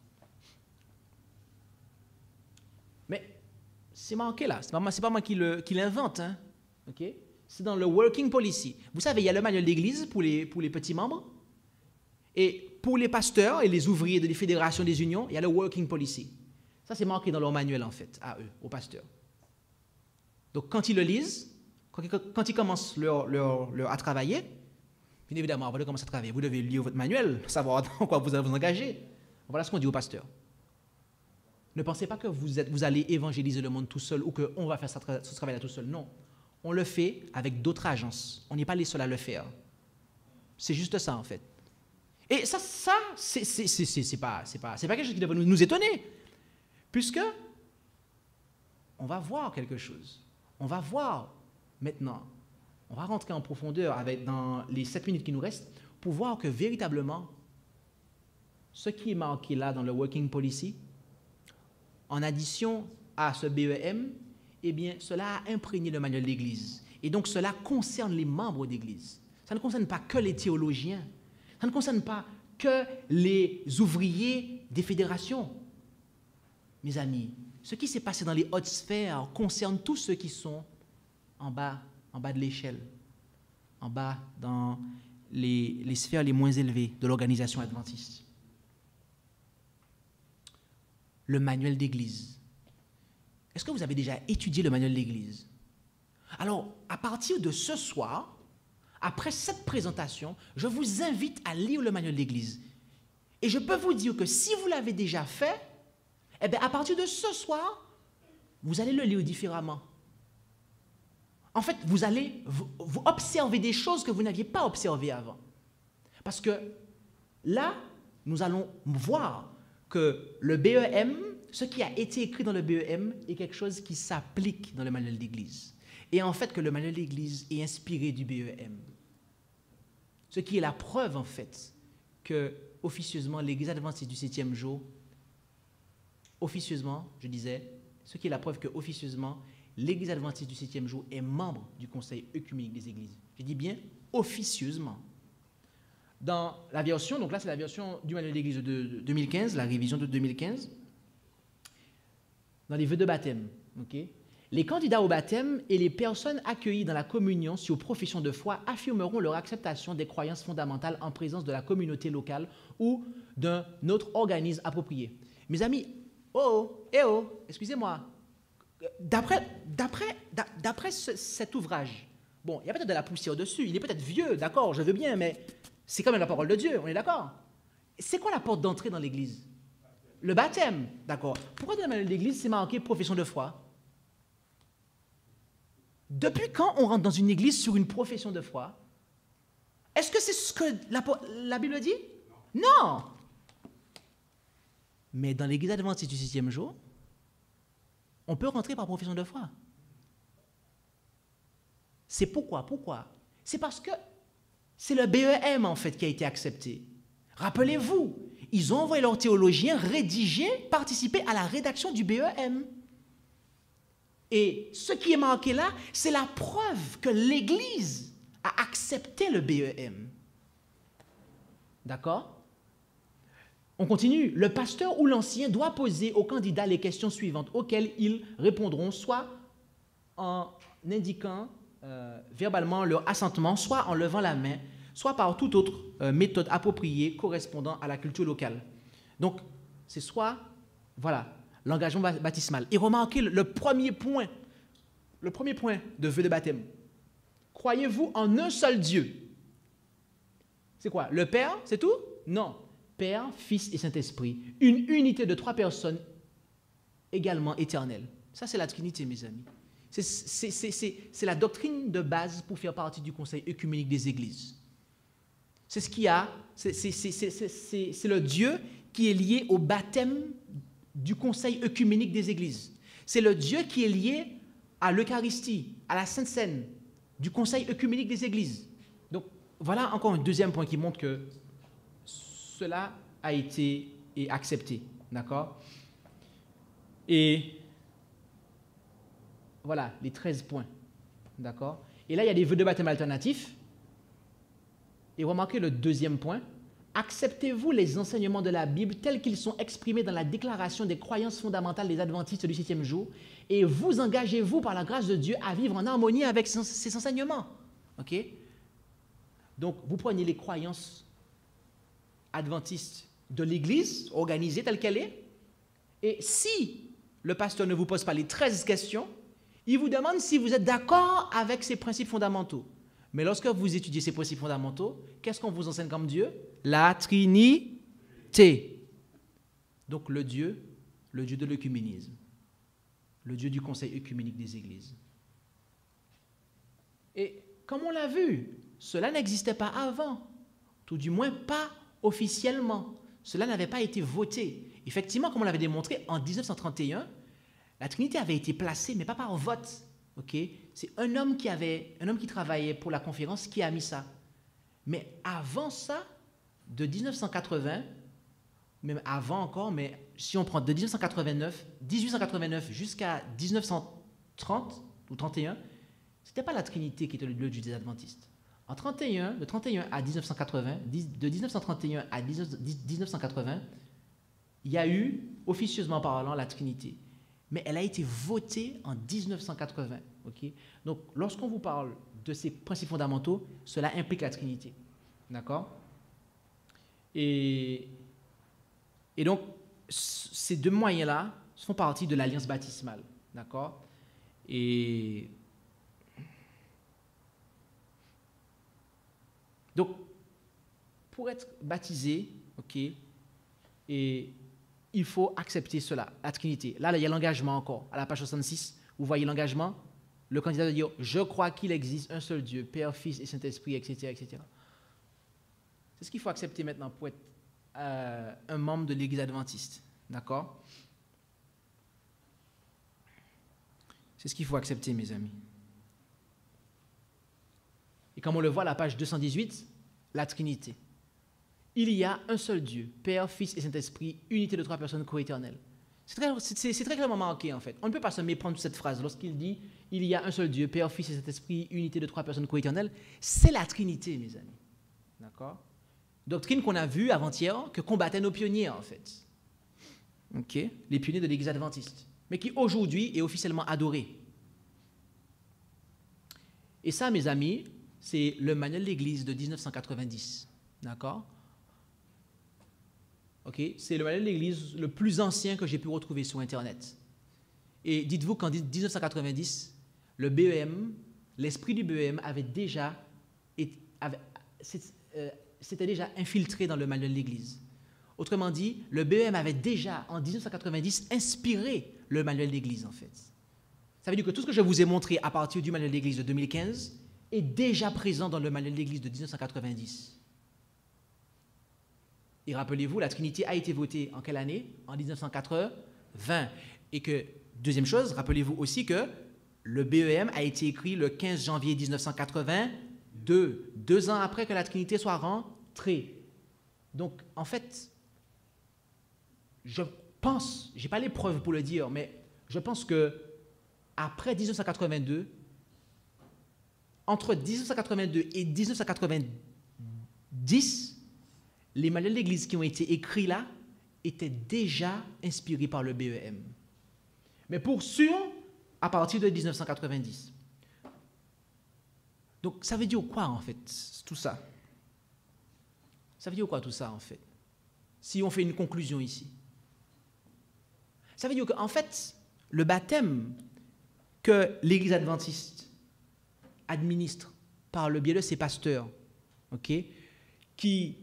Mais c'est marqué là, c'est pas, pas moi qui l'invente, hein, okay? C'est dans le Working Policy. Vous savez, il y a le manuel d'église pour les, pour les petits membres, et pour les pasteurs et les ouvriers de les fédérations des unions, il y a le Working Policy. Ça, c'est marqué dans leur manuel, en fait, à eux, aux pasteurs. Donc, quand ils le lisent, quand, quand ils commencent leur, leur, leur, à travailler, bien évidemment, avant de commencer à travailler, vous devez lire votre manuel, savoir dans quoi vous allez vous engager. Voilà ce qu'on dit aux pasteurs. Ne pensez pas que vous, êtes, vous allez évangéliser le monde tout seul ou qu'on va faire ce travail-là tout seul. Non. On le fait avec d'autres agences. On n'est pas les seuls à le faire. C'est juste ça, en fait. Et ça, ça c'est pas, pas, pas quelque chose qui devrait nous, nous étonner. Puisque on va voir quelque chose. On va voir maintenant, on va rentrer en profondeur avec, dans les sept minutes qui nous restent pour voir que véritablement, ce qui est marqué là dans le Working Policy, en addition à ce B E M, eh bien, cela a imprégné le manuel d'Église. Et donc, cela concerne les membres d'Église. Ça ne concerne pas que les théologiens. Ça ne concerne pas que les ouvriers des fédérations. Mes amis, ce qui s'est passé dans les hautes sphères concerne tous ceux qui sont en bas, en bas de l'échelle, en bas dans les, les sphères les moins élevées de l'organisation adventiste. Le manuel d'Église. Est-ce que vous avez déjà étudié le manuel d'Église? Alors, à partir de ce soir, après cette présentation, je vous invite à lire le manuel d'Église. Et je peux vous dire que si vous l'avez déjà fait, eh bien, à partir de ce soir, vous allez le lire différemment. En fait, vous allez vous, vous observer des choses que vous n'aviez pas observées avant. Parce que là, nous allons voir que le B E M, ce qui a été écrit dans le B E M, est quelque chose qui s'applique dans le manuel d'Église. Et en fait, que le manuel d'Église est inspiré du B E M. Ce qui est la preuve, en fait, que officieusement, l'Église adventiste du septième jour, officieusement, je disais, ce qui est la preuve que officieusement, l'Église adventiste du septième jour est membre du Conseil œcuménique des Églises. Je dis bien officieusement. Dans la version, donc là c'est la version du manuel d'Église de deux mille quinze, la révision de deux mille quinze, dans les vœux de baptême, ok, Les candidats au baptême et les personnes accueillies dans la communion sur profession de foi affirmeront leur acceptation des croyances fondamentales en présence de la communauté locale ou d'un autre organisme approprié. Mes amis, oh, eh oh, excusez-moi, d'après, d'après, d'après ce, cet ouvrage, bon, il y a peut-être de la poussière dessus, il est peut-être vieux, d'accord, je veux bien, mais c'est quand même la parole de Dieu, on est d'accord? C'est quoi la porte d'entrée dans l'église? Le baptême, d'accord. Pourquoi dans l'église c'est marqué profession de foi? Depuis quand on rentre dans une église sur une profession de foi? Est-ce que c'est ce que la, la Bible dit? Non. Mais dans l'église adventiste du sixième jour, on peut rentrer par profession de foi. C'est pourquoi? Pourquoi? C'est parce que c'est le B E M en fait qui a été accepté. Rappelez-vous, ils ont envoyé leurs théologiens rédiger, participer à la rédaction du B E M. Et ce qui est marqué là, c'est la preuve que l'Église a accepté le B E M. D'accord? On continue. Le pasteur ou l'ancien doit poser aux candidats les questions suivantes auxquelles ils répondront soit en indiquant euh, verbalement leur assentement, soit en levant la main, soit par toute autre euh, méthode appropriée correspondant à la culture locale. Donc, c'est soit, voilà, l'engagement baptismal. Et remarquez le, le premier point, le premier point de vœu de baptême. Croyez-vous en un seul Dieu? C'est quoi? Le Père, c'est tout? Non. Père, Fils et Saint-Esprit. Une unité de trois personnes également éternelle. Ça, c'est la Trinité, mes amis. C'est la doctrine de base pour faire partie du Conseil œcuménique des Églises. C'est ce qu'il y a, c'est le Dieu qui est lié au baptême du Conseil œcuménique des Églises. C'est le Dieu qui est lié à l'Eucharistie, à la Sainte Seine, du Conseil œcuménique des Églises. Donc, voilà encore un deuxième point qui montre que cela a été et accepté. D'accord? Et voilà, les treize points. D'accord? Et là, il y a des vœux de baptême alternatifs. Et remarquez le deuxième point. Acceptez-vous les enseignements de la Bible tels qu'ils sont exprimés dans la déclaration des croyances fondamentales des adventistes du septième jour et vous engagez-vous par la grâce de Dieu à vivre en harmonie avec ces enseignements? Ok? Donc, vous prenez les croyances adventistes de l'Église organisée telle qu'elle est et si le pasteur ne vous pose pas les treize questions, il vous demande si vous êtes d'accord avec ces principes fondamentaux. Mais lorsque vous étudiez ces principes fondamentaux, qu'est-ce qu'on vous enseigne comme Dieu? La Trinité. Donc le Dieu, le Dieu de l'œcuménisme, le Dieu du Conseil œcuménique des Églises. Et comme on l'a vu, cela n'existait pas avant, tout du moins pas officiellement. Cela n'avait pas été voté. Effectivement, comme on l'avait démontré, en mille neuf cent trente et un, la Trinité avait été placée, mais pas par vote. Okay? C'est un homme qui avait, un homme qui travaillait pour la conférence qui a mis ça. Mais avant ça, de mille neuf cent quatre-vingts, même avant encore, mais si on prend de mille neuf cent quatre-vingt-neuf, mille huit cent quatre-vingt-neuf jusqu'à mille neuf cent trente ou trente et un, ce n'était pas la Trinité qui était le Dieu des adventistes. En trente et un, de trente et un à mille neuf cent quatre-vingts, de mille neuf cent trente et un à mille neuf cent quatre-vingts, il y a eu, officieusement parlant, la Trinité. Mais elle a été votée en mille neuf cent quatre-vingts. Okay? Donc, lorsqu'on vous parle de ces principes fondamentaux, cela implique la Trinité. D'accord? Et, et donc, ces deux moyens-là font partie de l'alliance baptismale. D'accord? Et donc, pour être baptisé, ok, et il faut accepter cela, la Trinité. Là, il y a l'engagement encore. À la page soixante-six, vous voyez l'engagement. Le candidat doit dire « Je crois qu'il existe un seul Dieu, Père, Fils et Saint-Esprit, et cetera et cetera » C'est ce qu'il faut accepter maintenant pour être euh, un membre de l'Église adventiste. D'accord? C'est ce qu'il faut accepter, mes amis. Et comme on le voit à la page deux cent dix-huit, la Trinité. Il y a un seul Dieu, Père, Fils et Saint-Esprit, unité de trois personnes coéternelles. C'est très, c'est, c'est très clairement marqué, en fait. On ne peut pas se méprendre de cette phrase. Lorsqu'il dit « Il y a un seul Dieu, Père, Fils et Saint-Esprit, unité de trois personnes coéternelles », c'est la Trinité, mes amis. D'accord? Doctrine qu'on a vue avant-hier, que combattaient nos pionniers, en fait. Ok? Les pionniers de l'Église adventiste. Mais qui, aujourd'hui, est officiellement adorée. Et ça, mes amis, c'est le manuel de l'Église de mille neuf cent quatre-vingt-dix. D'accord? Ok? C'est le manuel de l'Église le plus ancien que j'ai pu retrouver sur Internet. Et dites-vous qu'en mille neuf cent quatre-vingt-dix, le B E M, l'esprit du B E M avait déjà, avait, s'était déjà infiltré dans le manuel de l'Église. Autrement dit, le B E M avait déjà, en mille neuf cent quatre-vingt-dix, inspiré le manuel de l'Église, en fait. Ça veut dire que tout ce que je vous ai montré à partir du manuel de l'Église de deux mille quinze est déjà présent dans le manuel de l'Église de mille neuf cent quatre-vingt-dix. Et rappelez-vous, la Trinité a été votée en quelle année? En mille neuf cent quatre-vingts. Et que, deuxième chose, rappelez-vous aussi que le B E M a été écrit le quinze janvier mille neuf cent quatre-vingt-deux, deux ans après que la Trinité soit rentrée. Donc, en fait, je pense, je n'ai pas les preuves pour le dire, mais je pense que après mille neuf cent quatre-vingt-deux, entre mille neuf cent quatre-vingt-deux et mille neuf cent quatre-vingt-dix, les manuels de l'Église qui ont été écrits là étaient déjà inspirés par le B E M. Mais pour sûr, à partir de mille neuf cent quatre-vingt-dix. Donc, ça veut dire quoi, en fait, tout ça? Ça veut dire quoi, tout ça, en fait? Si on fait une conclusion ici. Ça veut dire qu'en fait, le baptême que l'Église adventiste administre par le biais de ses pasteurs, ok, qui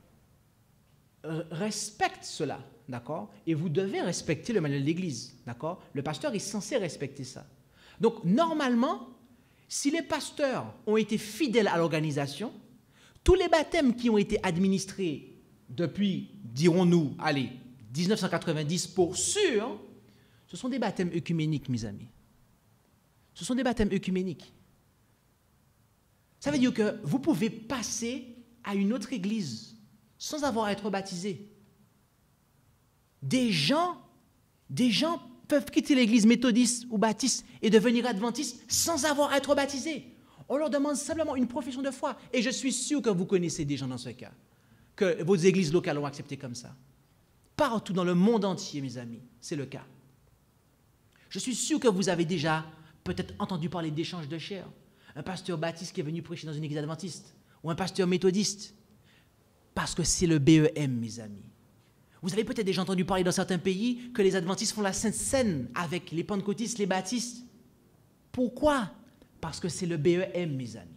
respectent cela, d'accord? Et vous devez respecter le manuel de l'Église, d'accord? Le pasteur est censé respecter ça. Donc, normalement, si les pasteurs ont été fidèles à l'organisation, tous les baptêmes qui ont été administrés depuis, dirons-nous, allez, mille neuf cent quatre-vingt-dix pour sûr, ce sont des baptêmes œcuméniques, mes amis. Ce sont des baptêmes œcuméniques. Ça veut dire que vous pouvez passer à une autre église sans avoir à être baptisé. Des gens, des gens peuvent quitter l'église méthodiste ou baptiste et devenir adventistes sans avoir à être baptisés. On leur demande simplement une profession de foi. Et je suis sûr que vous connaissez des gens dans ce cas, que vos églises locales ont accepté comme ça. Partout dans le monde entier, mes amis, c'est le cas. Je suis sûr que vous avez déjà peut-être entendu parler d'échange de chair. Un pasteur baptiste qui est venu prêcher dans une église adventiste, ou un pasteur méthodiste. Parce que c'est le B E M, mes amis. Vous avez peut-être déjà entendu parler dans certains pays que les adventistes font la Sainte Seine avec les pentecôtistes, les baptistes. Pourquoi? Parce que c'est le B E M, mes amis.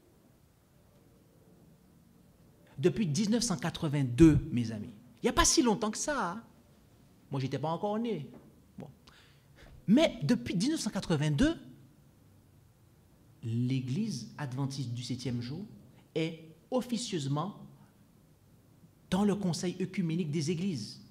Depuis mille neuf cent quatre-vingt-deux, mes amis. Il n'y a pas si longtemps que ça. Hein? Moi, je n'étais pas encore né. Bon. Mais depuis mille neuf cent quatre-vingt-deux, l'Église adventiste du septième jour est officieusement dans le conseil œcuménique des églises.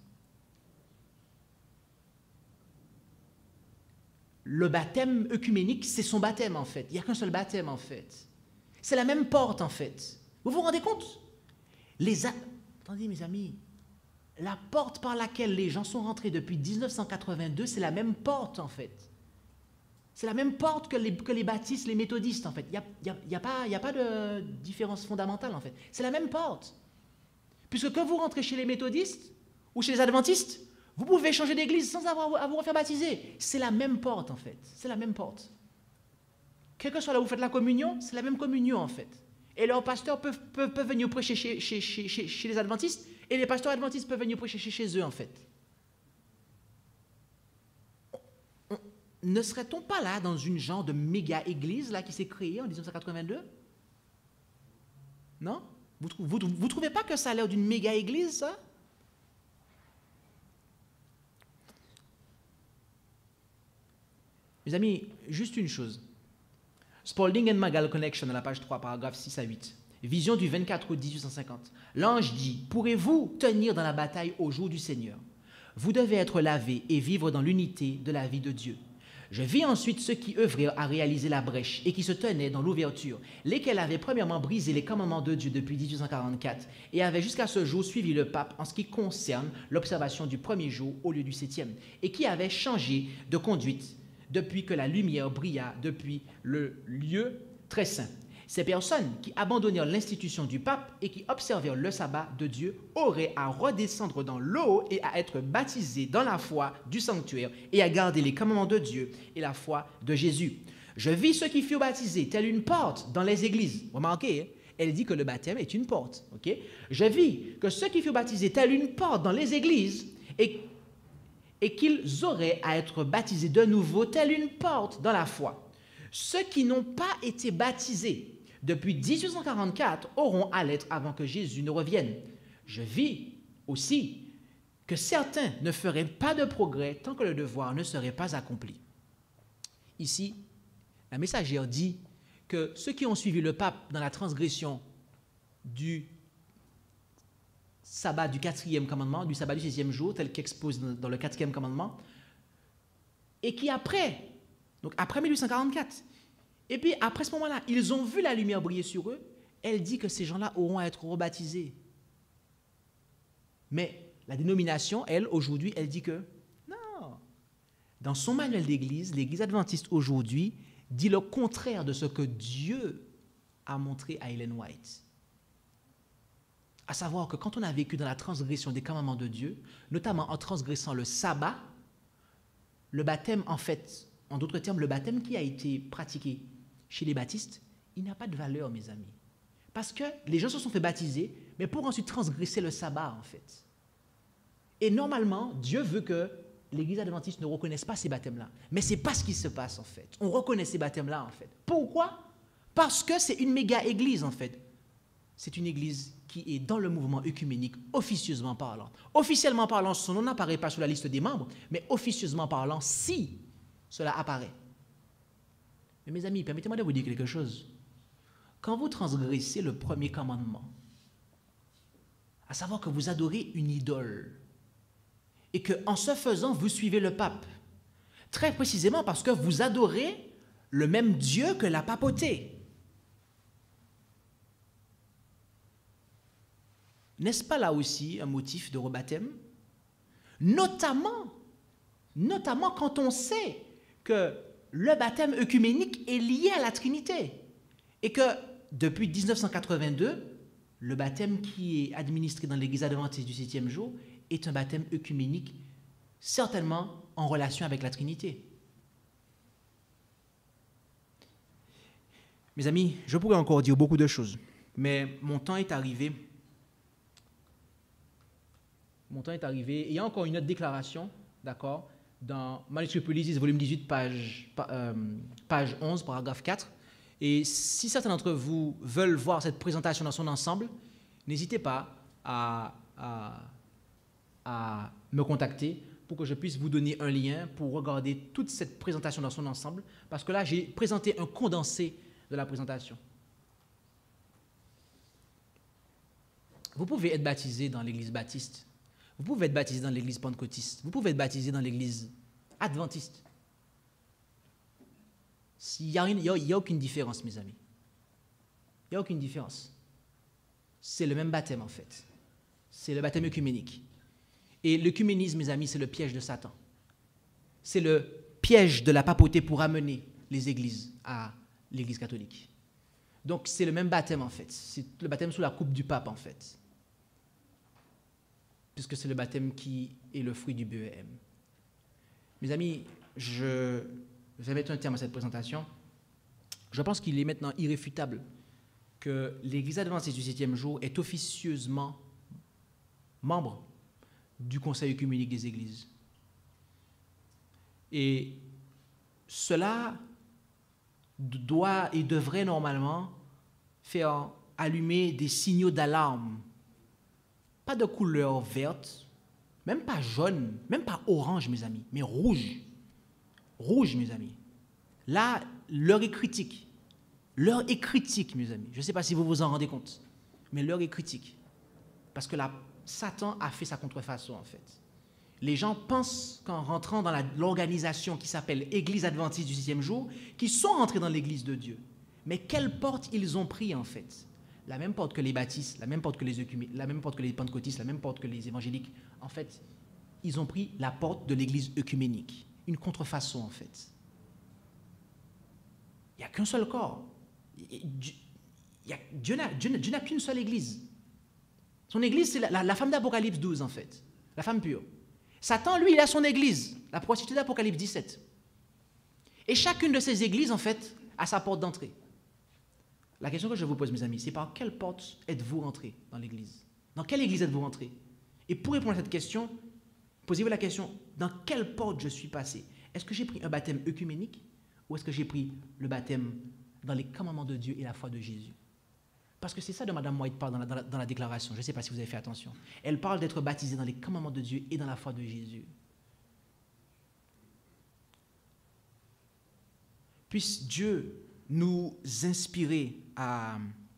Le baptême œcuménique, c'est son baptême en fait. Il n'y a qu'un seul baptême en fait. C'est la même porte en fait. Vous vous rendez compte? Les a... Attendez mes amis, la porte par laquelle les gens sont rentrés depuis mille neuf cent quatre-vingt-deux, c'est la même porte en fait. C'est la même porte que les, que les baptistes, les méthodistes en fait. Il n'y a, y a, y a pas, y a pas de différence fondamentale en fait. C'est la même porte. Puisque quand vous rentrez chez les méthodistes ou chez les adventistes, vous pouvez changer d'église sans avoir à vous refaire baptiser. C'est la même porte en fait. C'est la même porte. Quel que soit là où vous faites la communion, c'est la même communion en fait. Et leurs pasteurs peuvent, peuvent, peuvent venir prêcher chez, chez, chez, chez, chez les adventistes et les pasteurs adventistes peuvent venir prêcher chez, chez eux en fait. On, ne serait-on pas là dans une genre de méga église là qui s'est créée en mille neuf cent quatre-vingt-deux? Non? Vous ne trouvez pas que ça a l'air d'une méga église, ça? Mes amis, juste une chose. Spalding and Magal Connection, à la page trois, paragraphe six à huit. Vision du vingt-quatre août mille huit cent cinquante. L'ange dit, « Pourrez-vous tenir dans la bataille au jour du Seigneur? Vous devez être lavés et vivre dans l'unité de la vie de Dieu. Je vis ensuite ceux qui œuvrirent à réaliser la brèche et qui se tenaient dans l'ouverture, lesquels avaient premièrement brisé les commandements de Dieu depuis mille huit cent quarante-quatre et avaient jusqu'à ce jour suivi le pape en ce qui concerne l'observation du premier jour au lieu du septième, et qui avaient changé de conduite depuis que la lumière brilla depuis le lieu très saint. Ces personnes qui abandonnèrent l'institution du pape et qui observèrent le sabbat de Dieu auraient à redescendre dans l'eau et à être baptisées dans la foi du sanctuaire et à garder les commandements de Dieu et la foi de Jésus. Je vis ceux qui furent baptisés, telle une porte dans les églises. Remarquez, hein? Elle dit que le baptême est une porte. Okay? Je vis que ceux qui furent baptisés, telle une porte dans les églises, et, et qu'ils auraient à être baptisés de nouveau, telle une porte dans la foi. Ceux qui n'ont pas été baptisés depuis mille huit cent quarante-quatre auront à l'être avant que Jésus ne revienne. Je vis aussi que certains ne feraient pas de progrès tant que le devoir ne serait pas accompli. Ici, la messagère dit que ceux qui ont suivi le pape dans la transgression du sabbat du quatrième commandement, du sabbat du sixième jour, tel qu'exposé dans le quatrième commandement, et qui après, donc après mille huit cent quarante-quatre, et puis après ce moment-là, ils ont vu la lumière briller sur eux, elle dit que ces gens-là auront à être rebaptisés. Mais la dénomination, elle, aujourd'hui, elle dit que non. Dans son manuel d'église, l'église adventiste aujourd'hui dit le contraire de ce que Dieu a montré à Ellen White. À savoir que quand on a vécu dans la transgression des commandements de Dieu, notamment en transgressant le sabbat, le baptême, en fait, en d'autres termes, le baptême qui a été pratiqué chez les baptistes, il n'a pas de valeur, mes amis. Parce que les gens se sont fait baptiser, mais pour ensuite transgresser le sabbat, en fait. Et normalement, Dieu veut que l'Église adventiste ne reconnaisse pas ces baptêmes-là. Mais ce n'est pas ce qui se passe, en fait. On reconnaît ces baptêmes-là, en fait. Pourquoi? Parce que c'est une méga-église, en fait. C'est une église qui est dans le mouvement œcuménique, officieusement parlant. Officiellement parlant, son nom n'apparaît pas sur la liste des membres, mais officieusement parlant, si cela apparaît. Mais mes amis, permettez-moi de vous dire quelque chose. Quand vous transgressez le premier commandement, à savoir que vous adorez une idole, et qu'en ce faisant, vous suivez le pape, très précisément parce que vous adorez le même Dieu que la papauté. N'est-ce pas là aussi un motif de rebaptême? Notamment, notamment quand on sait que le baptême œcuménique est lié à la Trinité et que depuis mille neuf cent quatre-vingt-deux, le baptême qui est administré dans l'Église adventiste du septième jour est un baptême œcuménique, certainement en relation avec la Trinité. Mes amis, je pourrais encore dire beaucoup de choses, mais mon temps est arrivé. Mon temps est arrivé. Et il y a encore une autre déclaration, d'accord, dans Manuscrit Polisis, volume dix-huit, page, euh, page onze, paragraphe quatre. Et si certains d'entre vous veulent voir cette présentation dans son ensemble, n'hésitez pas à, à, à me contacter pour que je puisse vous donner un lien pour regarder toute cette présentation dans son ensemble, parce que là, j'ai présenté un condensé de la présentation. Vous pouvez être baptisé dans l'église baptiste, vous pouvez être baptisé dans l'église pentecôtiste, vous pouvez être baptisé dans l'église adventiste. Il n'y a, a, a aucune différence, mes amis. Il n'y a aucune différence. C'est le même baptême, en fait. C'est le baptême œcuménique. Et l'œcuménisme, mes amis, c'est le piège de Satan. C'est le piège de la papauté pour amener les églises à l'église catholique. Donc, c'est le même baptême, en fait. C'est le baptême sous la coupe du pape, en fait. Puisque c'est le baptême qui est le fruit du B E M. Mes amis, je vais mettre un terme à cette présentation. Je pense qu'il est maintenant irréfutable que l'Église adventiste du septième jour est officieusement membre du Conseil œcuménique des Églises. Et cela doit et devrait normalement faire allumer des signaux d'alarme. Pas de couleur verte, même pas jaune, même pas orange, mes amis, mais rouge. Rouge, mes amis. Là, l'heure est critique. L'heure est critique, mes amis. Je ne sais pas si vous vous en rendez compte, mais l'heure est critique. Parce que la, Satan a fait sa contrefaçon, en fait. Les gens pensent qu'en rentrant dans l'organisation qui s'appelle Église adventiste du sixième jour, qu'ils sont rentrés dans l'Église de Dieu. Mais quelle porte ils ont pris, en fait? La même porte que les baptistes, la même porte que les œcuméniques, la même porte que les pentecôtistes, la même porte que les évangéliques. En fait, ils ont pris la porte de l'Église œcuménique. Une contrefaçon, en fait. Il n'y a qu'un seul corps. Dieu, il y a, Dieu n'a, Dieu, Dieu n'a qu'une seule Église. Son Église, c'est la, la, la femme d'Apocalypse douze, en fait. La femme pure. Satan, lui, il a son Église, la prostituée d'Apocalypse dix-sept. Et chacune de ces églises, en fait, a sa porte d'entrée. La question que je vous pose, mes amis, c'est par quelle porte êtes-vous rentrés dans l'église? Dans quelle église êtes-vous rentrés? Et pour répondre à cette question, posez-vous la question, dans quelle porte je suis passé? Est-ce que j'ai pris un baptême œcuménique ou est-ce que j'ai pris le baptême dans les commandements de Dieu et la foi de Jésus? Parce que c'est ça dont Mme White parle dans la, dans la, dans la déclaration. Je ne sais pas si vous avez fait attention. Elle parle d'être baptisé dans les commandements de Dieu et dans la foi de Jésus. Puisse Dieu nous inspirer à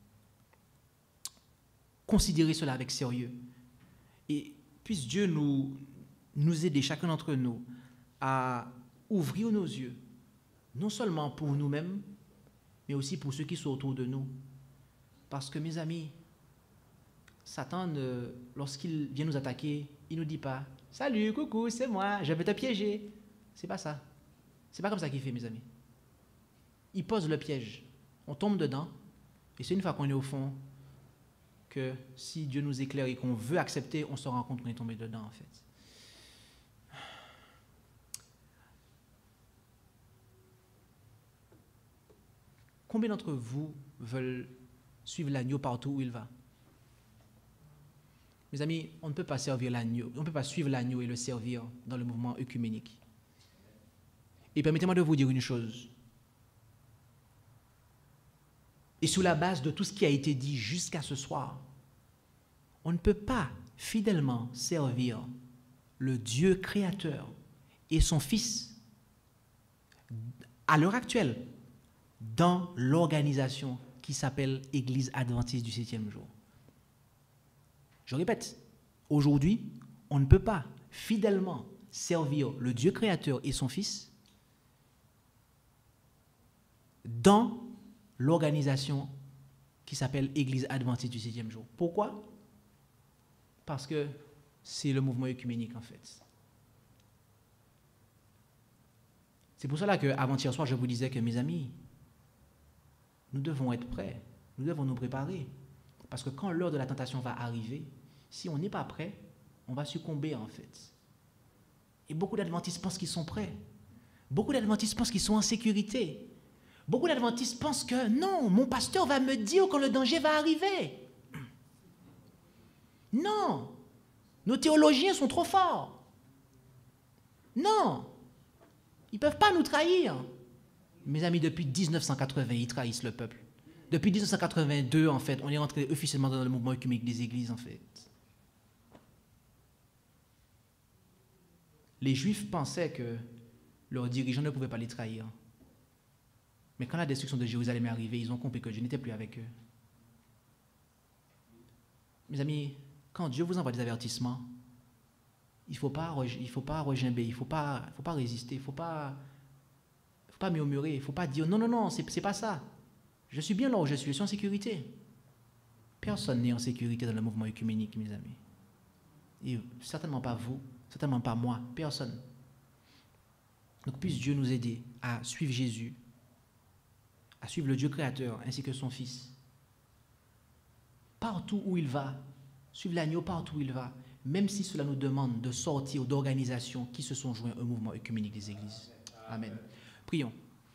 considérer cela avec sérieux. Et puisse Dieu nous, nous aider, chacun d'entre nous, à ouvrir nos yeux, non seulement pour nous-mêmes, mais aussi pour ceux qui sont autour de nous. Parce que, mes amis, Satan, euh, lorsqu'il vient nous attaquer, il ne nous dit pas « Salut, coucou, c'est moi, je vais te piéger ». C'est pas ça. C'est pas comme ça qu'il fait, mes amis. Il pose le piège. On tombe dedans, et c'est une fois qu'on est au fond que si Dieu nous éclaire et qu'on veut accepter, on se rend compte qu'on est tombé dedans, en fait. Combien d'entre vous veulent suivre l'agneau partout où il va? Mes amis, on ne peut pas servir l'agneau, on ne peut pas suivre l'agneau et le servir dans le mouvement œcuménique. Et permettez-moi de vous dire une chose. Et sous la base de tout ce qui a été dit jusqu'à ce soir, on ne peut pas fidèlement servir le Dieu créateur et son Fils à l'heure actuelle dans l'organisation qui s'appelle Église adventiste du septième jour. Je répète, aujourd'hui, on ne peut pas fidèlement servir le Dieu créateur et son Fils dans l'organisation qui s'appelle Église adventiste du septième jour. Pourquoi? Parce que c'est le mouvement œcuménique, en fait. C'est pour cela qu'avant-hier soir, je vous disais que, mes amis, nous devons être prêts, nous devons nous préparer. Parce que quand l'heure de la tentation va arriver, si on n'est pas prêt, on va succomber, en fait. Et beaucoup d'adventistes pensent qu'ils sont prêts. Beaucoup d'adventistes pensent qu'ils sont en sécurité. Beaucoup d'adventistes pensent que non, mon pasteur va me dire quand le danger va arriver. Non, nos théologiens sont trop forts. Non, ils ne peuvent pas nous trahir. Mes amis, depuis mille neuf cent quatre-vingts, ils trahissent le peuple. Depuis mille neuf cent quatre-vingt-deux, en fait, on est entré officiellement dans le mouvement œcuménique des églises, en fait. Les Juifs pensaient que leurs dirigeants ne pouvaient pas les trahir. Mais quand la destruction de Jérusalem est arrivée, ils ont compris que Dieu n'était plus avec eux. Mes amis, quand Dieu vous envoie des avertissements, il ne faut pas, il faut pas regimber, il ne faut pas, faut pas résister, il ne faut pas, faut pas murmurer, il ne faut pas dire non, non, non, ce n'est pas ça. Je suis bien là où je suis, je suis en sécurité. Personne n'est en sécurité dans le mouvement œcuménique, mes amis. Et certainement pas vous, certainement pas moi, personne. Donc puisse Dieu nous aider à suivre Jésus, à suivre le Dieu créateur ainsi que son Fils. Partout où il va, suivre l'agneau partout où il va, même si cela nous demande de sortir d'organisations qui se sont joints au mouvement œcuménique des églises. Amen. Prions.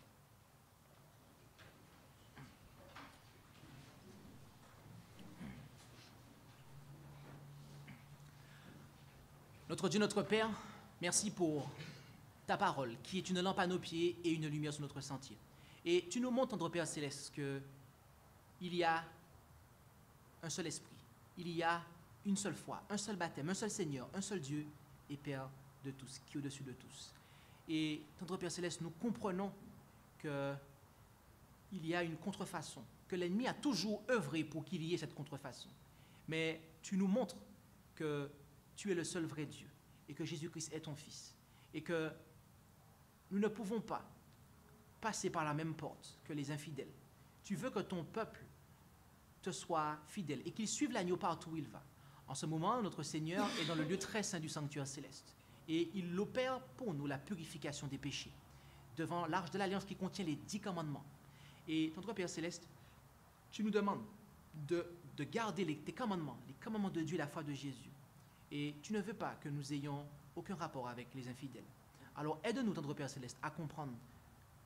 Notre Dieu, notre Père, merci pour ta parole, qui est une lampe à nos pieds et une lumière sur notre sentier. Et tu nous montres, notre Père Céleste, qu'il y a un seul esprit, il y a une seule foi, un seul baptême, un seul Seigneur, un seul Dieu et Père de tous, qui est au-dessus de tous. Et, notre Père Céleste, nous comprenons qu'il y a une contrefaçon, que l'ennemi a toujours œuvré pour qu'il y ait cette contrefaçon. Mais tu nous montres que tu es le seul vrai Dieu et que Jésus-Christ est ton Fils et que nous ne pouvons pas passer par la même porte que les infidèles. Tu veux que ton peuple te soit fidèle et qu'il suive l'agneau partout où il va. En ce moment, notre Seigneur est dans le lieu très saint du sanctuaire céleste et il opère pour nous la purification des péchés devant l'arche de l'alliance qui contient les dix commandements. Et notre Père Céleste, tu nous demandes de, de garder les, tes commandements, les commandements de Dieu et la foi de Jésus. Et tu ne veux pas que nous ayons aucun rapport avec les infidèles. Alors aide-nous, notre Père Céleste, à comprendre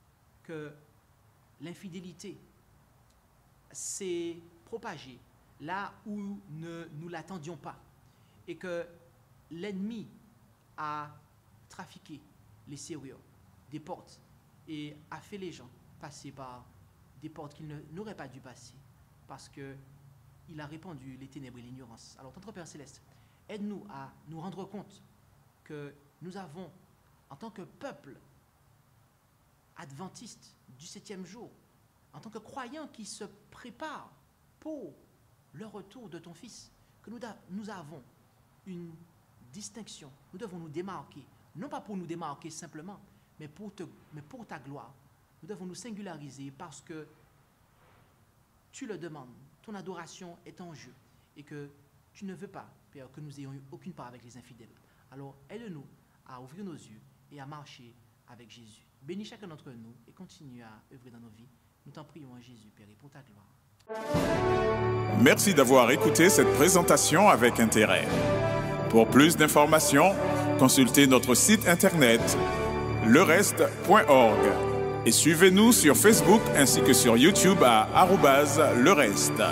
que l'infidélité s'est propagée là où ne, nous l'attendions pas et que l'ennemi a trafiqué les serrures des portes et a fait les gens passer par des portes qu'ils n'auraient pas dû passer parce qu'il a répandu les ténèbres et l'ignorance. Alors, notre Père Céleste, aide-nous à nous rendre compte que nous avons, en tant que peuple adventiste du septième jour, en tant que croyants qui se préparent pour le retour de ton Fils, que nous, nous avons une distinction. Nous devons nous démarquer, non pas pour nous démarquer simplement, mais pour, te, mais pour ta gloire. Nous devons nous singulariser parce que tu le demandes. Ton adoration est en jeu et que tu ne veux pas, Père, que nous ayons eu aucune part avec les infidèles. Alors, aide-nous à ouvrir nos yeux et à marcher avec Jésus. Bénis chacun d'entre nous et continue à œuvrer dans nos vies. Nous t'en prions, Jésus, Père, et pour ta gloire. Merci d'avoir écouté cette présentation avec intérêt. Pour plus d'informations, consultez notre site internet le reste point org et suivez-nous sur Facebook ainsi que sur YouTube à arobase le reste.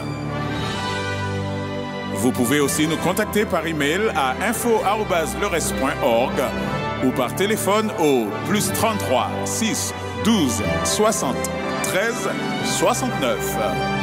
Vous pouvez aussi nous contacter par email à info arobase le reste point org ou par téléphone au plus trente-trois six douze soixante treize soixante-neuf.